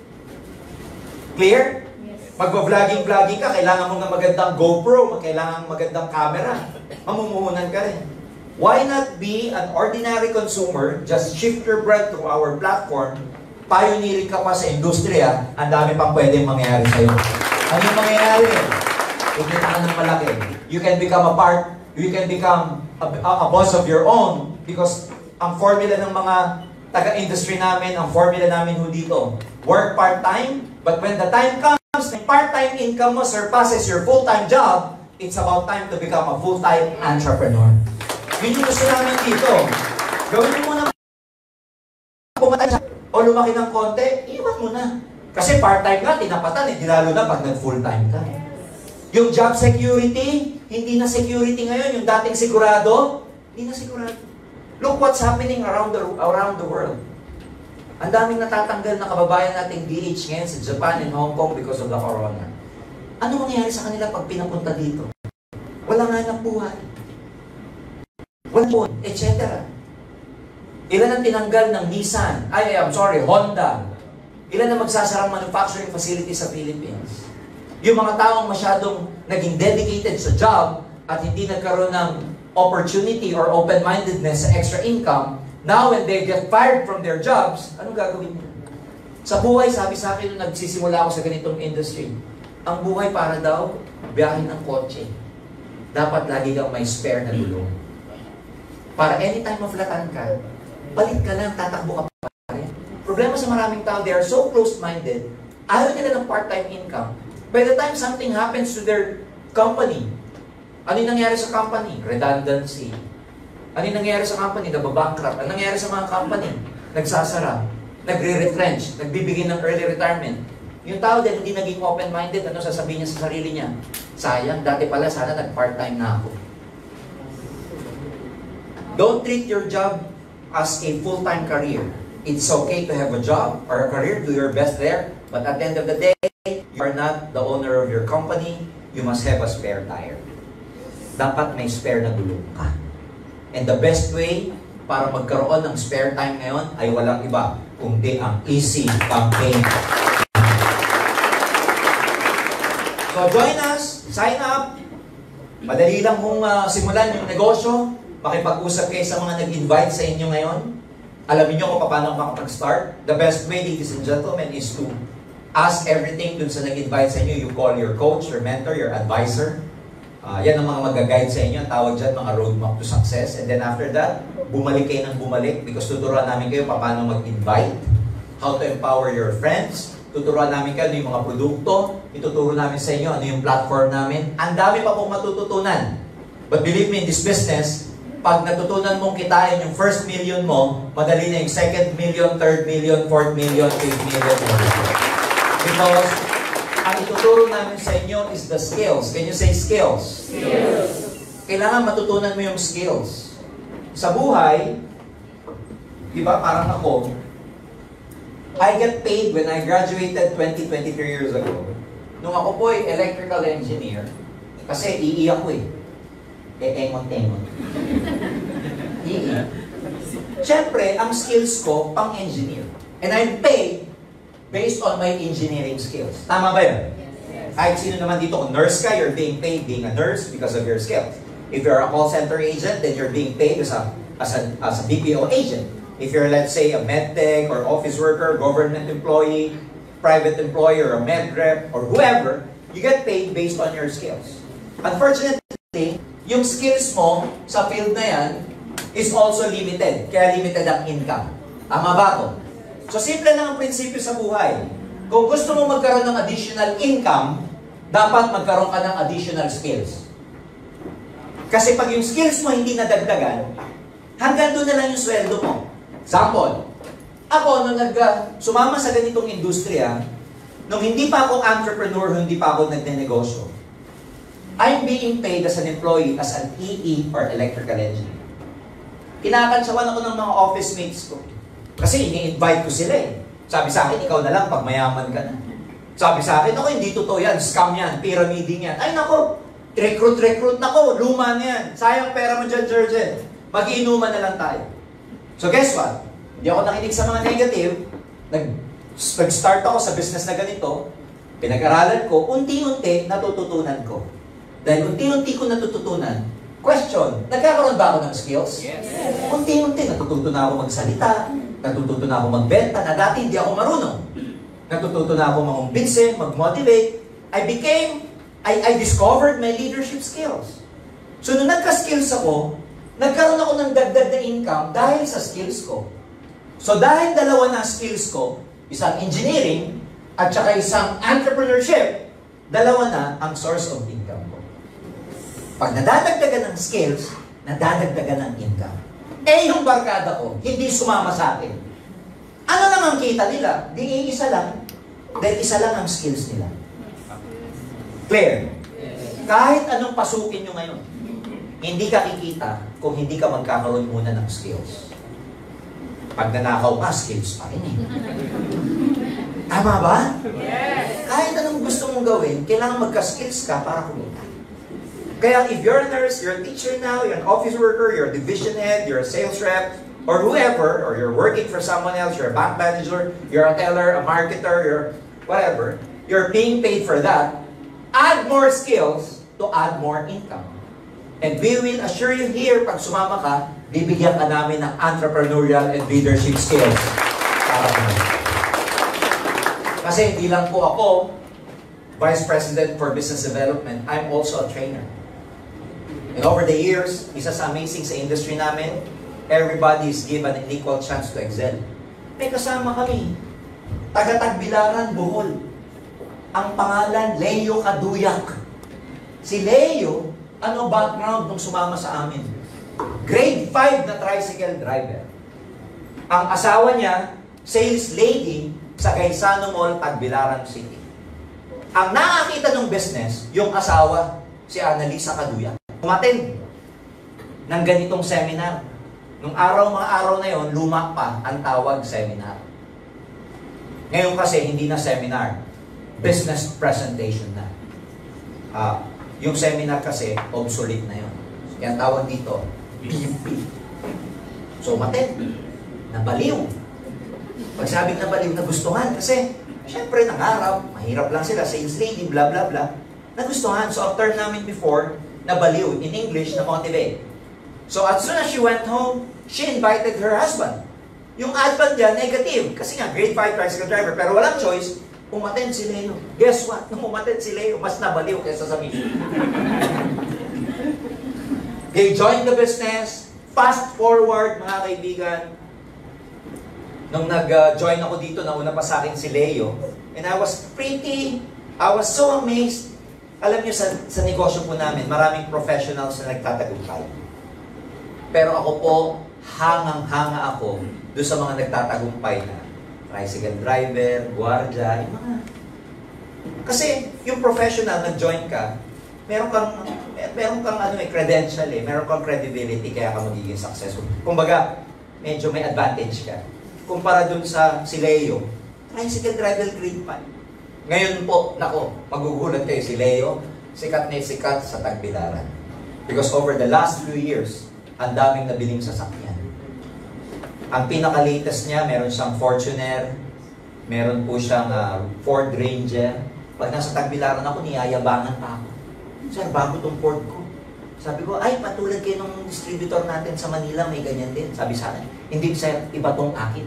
Clear? Yes. Magpa-vlogging-vlogging ka, kailangan mo ng magandang GoPro, kailangan magandang camera. Mamumuhunan ka rin. Why not be an ordinary consumer, just shift your brand through our platform, pioneering ka pa sa industriya, ang dami pang pwedeng mangyayari sa'yo. Ano yung mangyayari? Ikita ka ng malaki. You can become a part, you can become a, a, a boss of your own because ang formula ng mga taga-industry namin, ang formula namin ho dito, work part-time, but when the time comes, yung part-time income mo surpasses your full-time job, it's about time to become a full-time entrepreneur. Yun yung gusto namin dito. Gawin mo muna pumatay o lumaki ng konti, iwan mo na. Kasi part-time nga, tinapatan eh. Lalo na pag nag-full-time ka. Yung job security, hindi na security ngayon. Yung dating sigurado, hindi na sigurado. Look what's happening around the, around the world. Ang daming natatanggal na kababayan nating D H ngayon sa Japan and Hong Kong because of the corona. Ano mangyayari sa kanila pag pinapunta dito? Wala nga ng buhay. Walang po, et cetera. Ilan ang tinanggal ng Nissan? Ay, I'm sorry, Honda. Ilan ang magsasarang manufacturing facility sa Philippines? Yung mga taong masyadong naging dedicated sa job at hindi nagkaroon ng opportunity or open-mindedness sa extra income, now when they get fired from their jobs, anong gagawin nila? Sa buhay, sabi sa akin nung nagsisimula ako sa ganitong industry, ang buhay para daw, biyahe ng kotse. Dapat lagi kang may spare na gulong. Para anytime maflatan ka, palit ka lang, tatakbo ka pa rin. Problema sa maraming tao, they are so closed-minded, ayaw nila ng part-time income. By the time something happens to their company, ano yung nangyari sa company? Redundancy. Ano yung nangyari sa company? Nababankrupt. Ano nangyari sa mga company? Nagsasara. Nagre-retrench. Nagbibigay ng early retirement. Yung tao din, hindi naging open-minded, ano sasabihin niya sa sarili niya? Sayang, dati pala sana nag-part-time na ako. Don't treat your job as a full-time career. It's okay to have a job or a career, do your best there, but at the end of the day, you are not the owner of your company, you must have a spare tire. Dapat may spare na gulong ka. And the best way para magkaroon ng spare time ngayon ay walang iba, kundi ang easy campaign. So join us, sign up. Madali lang kung uh, simulan yung negosyo. Makipag-usap kayo sa mga nag-invite sa inyo ngayon. Alam niyo kung paano makapag-start. The best way, ladies and gentlemen, is to ask everything dun sa nag-invite sa inyo. You call your coach, your mentor, your advisor. Uh, yan ang mga mag-guide sa inyo. Ang tawag dyan, mga roadmap to success. And then after that, bumalik kayo ng bumalik because tuturuan namin kayo paano mag-invite, how to empower your friends, tuturuan namin kayo ano yung mga produkto, ituturo namin sa inyo ano yung platform namin. Ang dami pa pong matututunan. But believe me, in this business, pag natutunan mong kitain yung first million mo, madali na yung second million, third million, fourth million, fifth million. Because ang ituturo namin sa inyo is the skills. Can you say skills? Skills. Kailangan matutunan mo yung skills. Sa buhay, di ba parang ako, I get paid when I graduated twenty, twenty-three years ago. Nung ako po ay electrical engineer, kasi iiyak ko eh. E-engon-engon. Iiyak. Siyempre, ang skills ko, pang-engineer. And I'm paid based on my engineering skills. Tama ba yun? Yes. Kahit sino naman dito, kung nurse ka, you're being paid being a nurse because of your skills. If you're a call center agent, then you're being paid as a, as a, as a B P O agent. If you're, let's say, a medtech or office worker, government employee, private employee, or a med rep, or whoever, you get paid based on your skills. Unfortunately, yung skills mo sa field na yan is also limited. Kaya limited ang income. Tama ba to? So, simple lang ang prinsipyo sa buhay. Kung gusto mo magkaroon ng additional income, dapat magkaroon ka ng additional skills. Kasi pag yung skills mo hindi nadagdagan, hanggang doon na lang yung sweldo mo. Example, ako nung nag, sumama sa ganitong industriya, nung hindi pa ako entrepreneur, hindi pa ako nagnenegosyo, I'm being paid as an employee, as an E E or electrical engineer. Kinakantsawan ako ng mga office mates ko. Kasi ini-invite ko sila eh. Sabi sa akin, ikaw na lang pag mayaman ka na. Sabi sa akin, ako hindi totoo yan, scam yan, pyramiding yan. Ay nako, recruit-recruit na ko, luma na yan. Sayang pera mo dyan, Jurgen. Mag-iinuman na lang tayo. So guess what? Hindi ako nakinig sa mga negative. Nag, nag-start ako sa business na ganito. Pinag-aralan ko, unti-unti natututunan ko. Dahil unti-unti ko natututunan, question, nagkakaroon ba ako ng skills? Yes. Unti-unti natututo na ako magsalita, natututo na ako magbenta, na dati hindi ako marunong. Natututo na ako mangumbinse, mag-motivate. I became, I, I discovered my leadership skills. So nung nagka-skills ako, nagkaroon ako ng dagdag na income dahil sa skills ko. So dahil dalawa na skills ko, isang engineering at saka isang entrepreneurship, dalawa na ang source of income ko. Pag nadadagdagan ng skills, nadadagdagan ng income. Eh yung barkada ko, hindi sumama sa akin. Ano lang ang kita nila? Di isa lang. Dahil isa lang ang skills nila. Clear? Kahit anong pasukin nyo ngayon, hindi ka kikita kung hindi ka magkakaroon muna ng skills. Pag nanakaw ka, skills pa rin eh. Tama ba? Yes. Kahit anong gusto mong gawin, kailangan magka-skills ka para kumita. Kaya if you're a nurse, you're a teacher now, you're an office worker, you're a division head, you're a sales rep, or whoever, or you're working for someone else, you're a bank manager, you're a teller, a marketer, you're whatever, you're being paid for that. Add more skills to add more income. And we will assure you here, pag sumama ka, bibigyan ka namin ng entrepreneurial and leadership skills. Para kumita. Kasi hindi lang po ako Vice President for Business Development, I'm also a trainer. And over the years, isa sa amazing sa industry namin, everybody is given an equal chance to excel. May kasama kami, taga-Tagbilaran, Bohol. Ang pangalan, Leo Kaduyak. Si Leo, ano background nung sumama sa amin? Grade five na tricycle driver. Ang asawa niya, sales lady sa Gaisano Mall, Tagbilaran City. Ang nakakita ng business, yung asawa, si Annalisa Kaduyak. Umattend ng ganitong seminar. Nung araw, mga araw na yon, luma pa ang tawag seminar. Ngayon kasi, hindi na seminar. Business presentation na. Uh, yung seminar kasi, obsolete na yon. Kaya tawag dito, B P. So, umattend. Nabaliw. Pag sabing nabaliw, nagustuhan. Kasi, syempre, nangarap. Mahirap lang sila. Sales lady, blah, blah, blah. Nagustuhan. So, ang term namin before, nabaliw. In English, na-motivate. So, as soon as she went home, she invited her husband. Yung husband niya, negative. Kasi nga, grade five tricycle driver. Pero walang choice, umattend si Leo. Guess what? Nung umattend si Leo, mas nabaliw kaysa sa mission. They joined the business. Fast forward, mga kaibigan. Nung nag-join ako dito, nauna pa sa akin si Leo. And I was pretty, I was so amazed. Alam niyo, sa, sa negosyo po namin, maraming professionals na nagtatagumpay. Pero ako po, hangang-hanga ako doon sa mga nagtatagumpay na tricycle driver, guardia, yung mga... Kasi yung professional, nag-join ka, meron kang, meron kang ano, eh, credential eh, meron kang credibility, kaya ka magiging successful. Kumbaga, medyo may advantage ka. Kumpara dun sa si Leo, tricycle driver grade five. Ngayon po, nako, magugulat kayo si Leo, sikat na sikat sa Tagbilaran. Because over the last few years, ang daming nabiling sasakyan. Ang pinaka-latest niya, meron siyang Fortuner, meron po siyang uh, Ford Ranger. Pag nasa Tagbilaran ako, niyayabangan pa ako. Sir, bago tong Ford ko. Sabi ko, ay, patulad kayo nung distributor natin sa Manila, may ganyan din. Sabi sa akin, hindi sir, iba tong akin.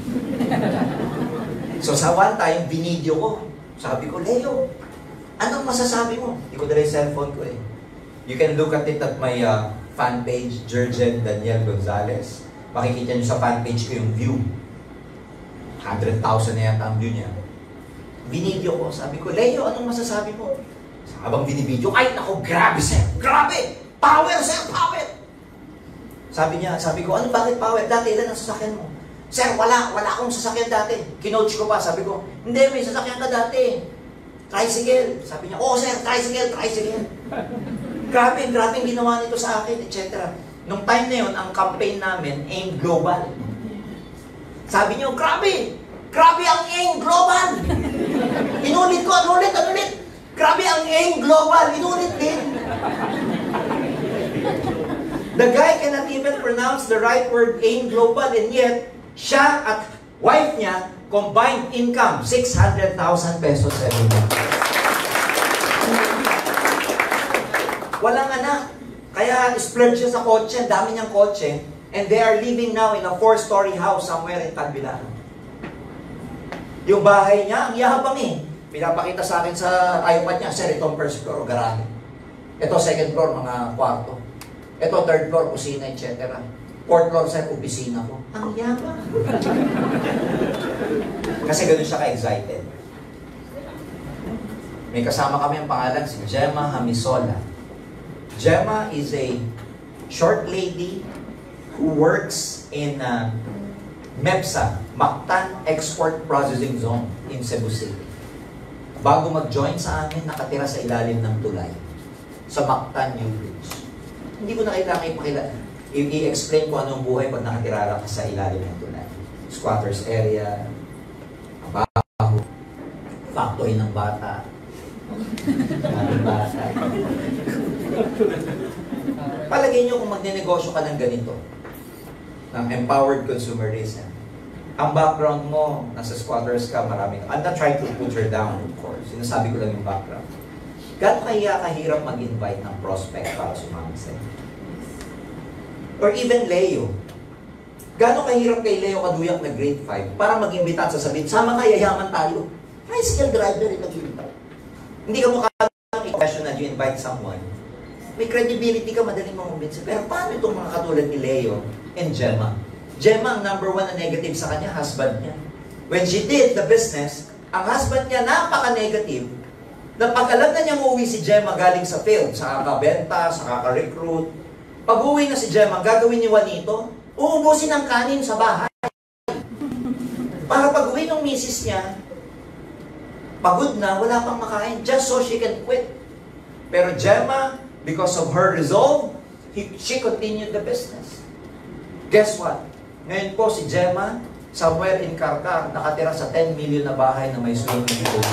So sa one time, binidyo ko. Sabi ko, Leo, anong masasabi mo? Hindi ko dala yung cellphone ko eh. You can look at it at my uh, fan page, Jurgen Gonzales. Makikita nyo sa fan page ko yung view. one hundred thousand na yata ang view niya. Binidyo ko, sabi ko, Leo, anong masasabi mo? Habang binibidyo, ay, naku, grabe sir, grabe! Power sir, power! Sabi niya, sabi ko, ano, bakit power? Dati, ilan ang sasakyan mo? Sir, wala, wala akong sasakyan dati. Kinoach ko pa, sabi ko, hindi, may sasakyan ka dati. Tricycle. Sabi niya, oh sir, tricycle, tricycle. Grabe, grabe ang ginawa nito sa akin, et cetera. Nung time na yun, ang campaign namin, Aim Global. Sabi niyo, grabe! Grabe ang Aim Global! Inulit ko, anulit, anulit! Grabe ang Aim Global! Inulit din! The guy cannot even pronounce the right word Aim Global, and yet, siya at wife niya, combined income, six hundred thousand pesos every month. Walang anak. Kaya splurge siya sa kotse, dami niyang kotse, and they are living now in a four-story house somewhere in Tagbilaran. Yung bahay niya, ang yahabang eh. Pinapakita sa akin sa iPad niya, sir, itong first floor, garahe. Ito second floor, mga kwarto. Ito third floor, kusina, et cetera. Fourth floor, sir, opisina ko. Ang yabang. Kasi gano'n siya ka-excited. May kasama kami ang pangalan, si Gemma Hamisola. Gemma is a short lady who works in uh, MEPSA, Mactan Export Processing Zone in Cebu City. Bago mag-join sa amin, nakatira sa ilalim ng tulay sa Mactan New Bridge. Hindi ko na kailangan ipakilala. I-explain ko anong buhay pag nakatira ka sa ilalim ng tulay. Squatters area, baho, factory ng bata, ng bata. Palagay nyo kung magnenegosyo ka ng ganito, ng Empowered Consumerism. Ang background mo, nasa squatters ka, maraming... I'm not trying to put her down, of course. Sinasabi ko lang yung background. Gaano kaya kahirap mag-invite ng prospect para sumama sa'yo? Or even Leo. Gaano kahirap kay Leo Kaduyak na grade five para mag-imbita at sasabihin, sama ka, yayaman tayo. Tricycle driver rin nag-invite. Hindi ka mukha ng question na you invite someone. May credibility ka, madaling mamumbinsin. Pero paano itong mga katulad ni Leo and Gemma? Gemma, ang number one na negative sa kanya, husband niya. When she did the business, ang husband niya napaka-negative, na pag alam na niya uuwi si Gemma galing sa field, sa kakabenta, sa kaka-recruit, pag uwi na si Gemma, gagawin ni Juanito, uubusin ang kanin sa bahay. Para pag uwi ng misis niya, pagod na, wala pang makain, just so she can quit. Pero Gemma, because of her resolve, he, she continued the business. Guess what? Ngayon po si Gemma, somewhere in Karkar, nakatira sa ten million na bahay na may swimming pool.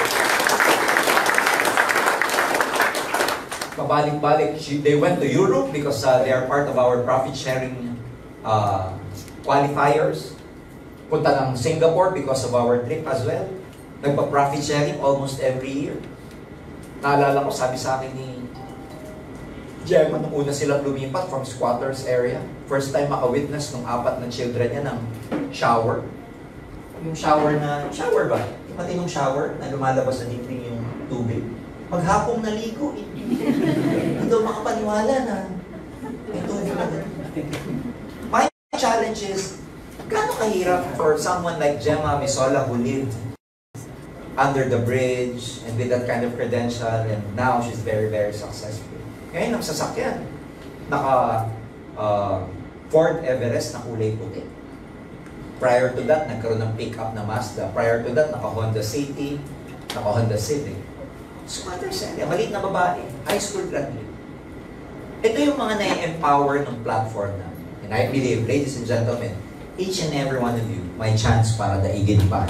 Pabalik-balik, they went to Europe because uh, they are part of our profit-sharing uh, qualifiers. Punta ng Singapore because of our trip as well. Nagpa-profit sharing almost every year. Naalala ko, sabi sa akin ni Jurgen, nung una silang lumipat from squatters area, first time maka-witness ng apat na children niya ng shower. Yung shower na, shower ba? Yung matinong shower na lumalabas na dingding yung tubig. Maghapong naligo eh. Hindi daw makapaniwala na may tubig na din. My challenge is, gaano kahirap for someone like Gemma Misola who lived under the bridge and with that kind of credential, and now she's very, very successful. Ngayon, ang sasakyan, naka uh, Ford Everest na kulay puti. Prior to that, nagkaroon ng pick-up na Mazda. Prior to that, naka Honda City, naka Honda Civic. Squatter Celia, maliit na babae, high school graduate. Ito yung mga na-empower ng platform namin. And I believe, ladies and gentlemen, each and every one of you, may chance para daigin pa.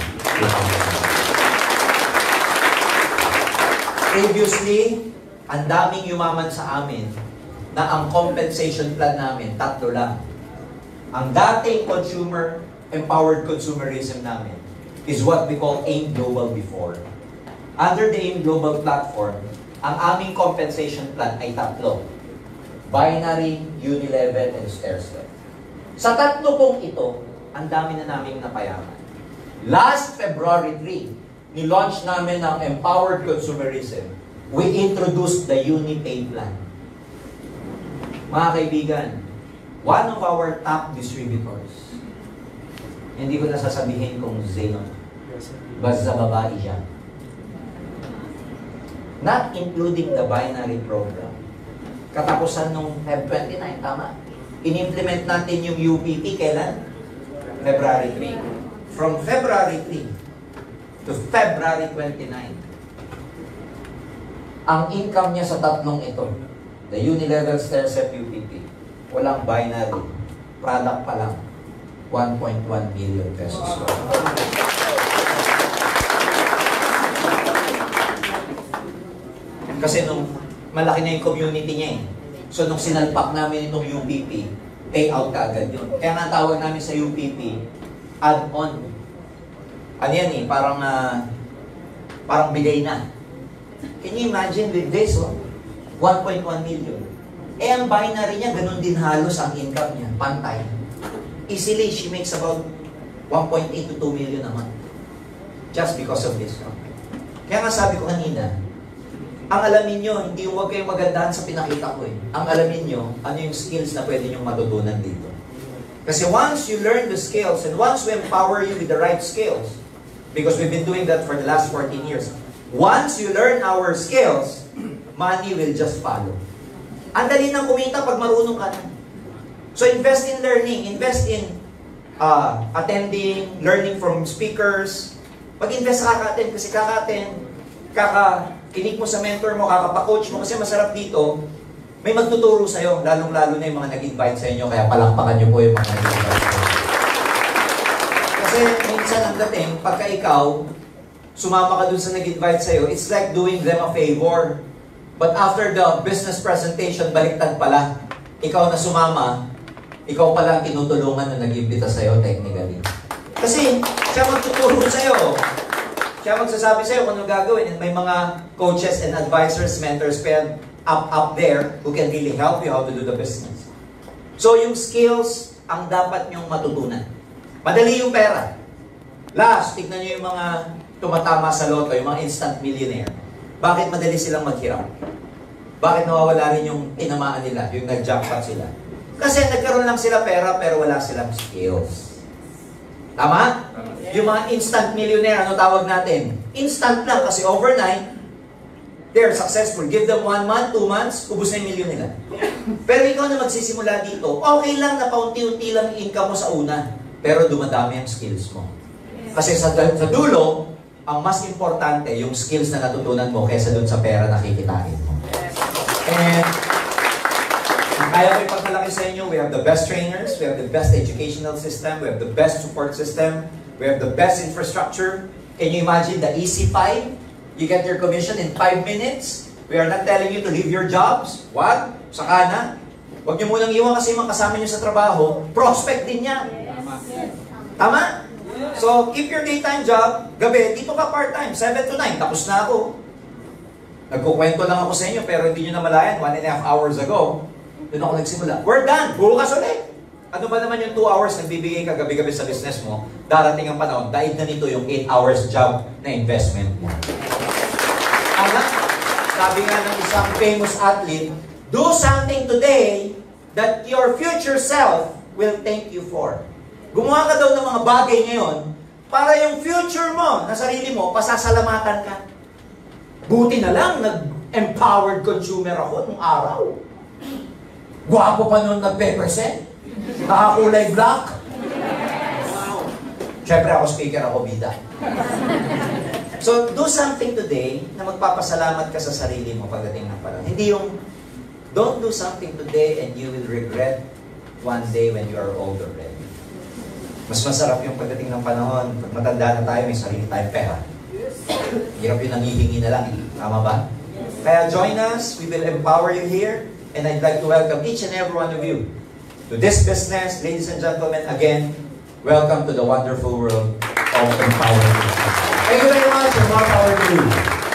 Previously, ang daming yumaman sa amin na ang compensation plan namin, tatlo lang. Ang dating consumer, empowered consumerism namin is what we call Aim Global before. Under the Aim Global platform, ang aming compensation plan ay tatlo. binary, unilevel, and stair-step. Sa tatlo pong ito, ang dami na naming napayaman. Last February third, ni-launch namin ang Empowered Consumerism. We introduced the Uni-Pay Plan. Mga kaibigan, one of our top distributors, hindi ko nasasabihin kung sino, basta babae siya. Not including the binary program. Katapusan nung February twenty-nine, tama? In-implement natin yung U P P kailan? February third. From February third to February twenty-nine, ang income niya sa tatlong ito, the unilevel stair-step U P P, walang binary, product pa lang, one point one million pesos. Kasi nung malaki na yung community niya eh. So nung sinalpak namin itong U P P, payout ka agad yun. Kaya nga tawag namin sa U P P, add-on. Ano yan eh, parang, uh, parang bigay na. Can you imagine with this, oh? one point one million. Eh ang binary niya, ganun din halos ang income niya, pantay. Easily, she makes about one point eight to two million a month. Just because of this. No? Kaya nga sabi ko kanina, ang alamin nyo, hindi huwag kayong magandahan sa pinakita ko eh. Ang alamin nyo, ano yung skills na pwede nyo matutunan dito. Kasi once you learn the skills, and once we empower you with the right skills, because we've been doing that for the last fourteen years, once you learn our skills, money will just follow. Ang dali nang kumita pag marunong ka na. So invest in learning, invest in uh, attending, learning from speakers. Pag-invest sa kaka-attend, kasi kaka-attend, kaka-kinig mo sa mentor mo, kaka-pa-coach mo, kasi masarap dito, may magtuturo sa'yo, lalong-lalo na yung mga nag-invite sa inyo, kaya palakpakan nyo po yung mga nag-invite sa inyo. Kasi minsan ang dating, pagka ikaw, sumama ka dun sa nag-invite sa'yo, it's like doing them a favor. But after the business presentation, baliktad pala. Ikaw na sumama, ikaw pala ang tinutulungan na nag-imbita sa'yo technically. Kasi siya magtuturo sa'yo. Siya magsasabi sa'yo kung ano gagawin. And may mga coaches and advisors, mentors pa up, up there who can really help you how to do the business. So yung skills ang dapat nyong matutunan. Madali yung pera. Last, tignan nyo yung mga tumatama sa loto, yung mga instant millionaire. Bakit madali silang maghiram? Bakit nawawala rin yung tinamaan nila, yung nag-jackpot sila? Kasi nagkaroon lang sila pera pero wala silang skills. Tama? Yung mga instant millionaire, ano tawag natin? Instant lang kasi overnight, they're successful. Give them one month, two months, ubus na yung million nila. Pero ikaw na magsisimula dito, okay lang na paunti-unti lang income mo sa una, pero dumadami ang skills mo. Kasi sa, sa dulo, ang mas importante, yung skills na natutunan mo kaysa dun sa pera na kikitain mo. And, ang kaya ko ipagmalaki sa inyo, we have the best trainers, we have the best educational system, we have the best support system, we have the best infrastructure. Can you imagine the easy five? You get your commission in five minutes. We are not telling you to leave your jobs. What? Saka na. Huwag niyo munang iwan kasi yung mga kasama niyo sa trabaho, prospect din yan. Yes. Tama? So, keep your daytime job. Gabi, dito ka part-time, seven to nine. Tapos na ako. Nagkukwento lang ako sa inyo, pero hindi nyo namalayan, one and a half hours ago. Doon ako nagsimula. We're done. Bukas ulit. Ano ba naman yung two hours nagbibigay ka gabi-gabi sa business mo? Darating ang panahon, dahil na nito yung eight hours job na investment mo. Ano? Sabi nga ng isang famous athlete, do something today that your future self will thank you for. Gumawa ka daw ng mga bagay ngayon para yung future mo, na sarili mo, pasasalamatan ka. Buti na lang, nag-empowered consumer ako nung araw. Gwapo pa nun nag-percent. Nakakulay black. Wow. Siyempre ako speaker, ako bida. So, do something today na magpapasalamat ka sa sarili mo pagdating ng panahon. Hindi yung, don't do something today and you will regret one day when you are old already. Mas masarap yung pagdating ng panahon, pag matanda na tayo, may sarili tayong pera. Hirap yung nangihingi na lang. Tama ba? Kaya join us. We will empower you here. And I'd like to welcome each and every one of you to this business. Ladies and gentlemen, again, welcome to the wonderful world of empowering. Thank you very much and more power to you.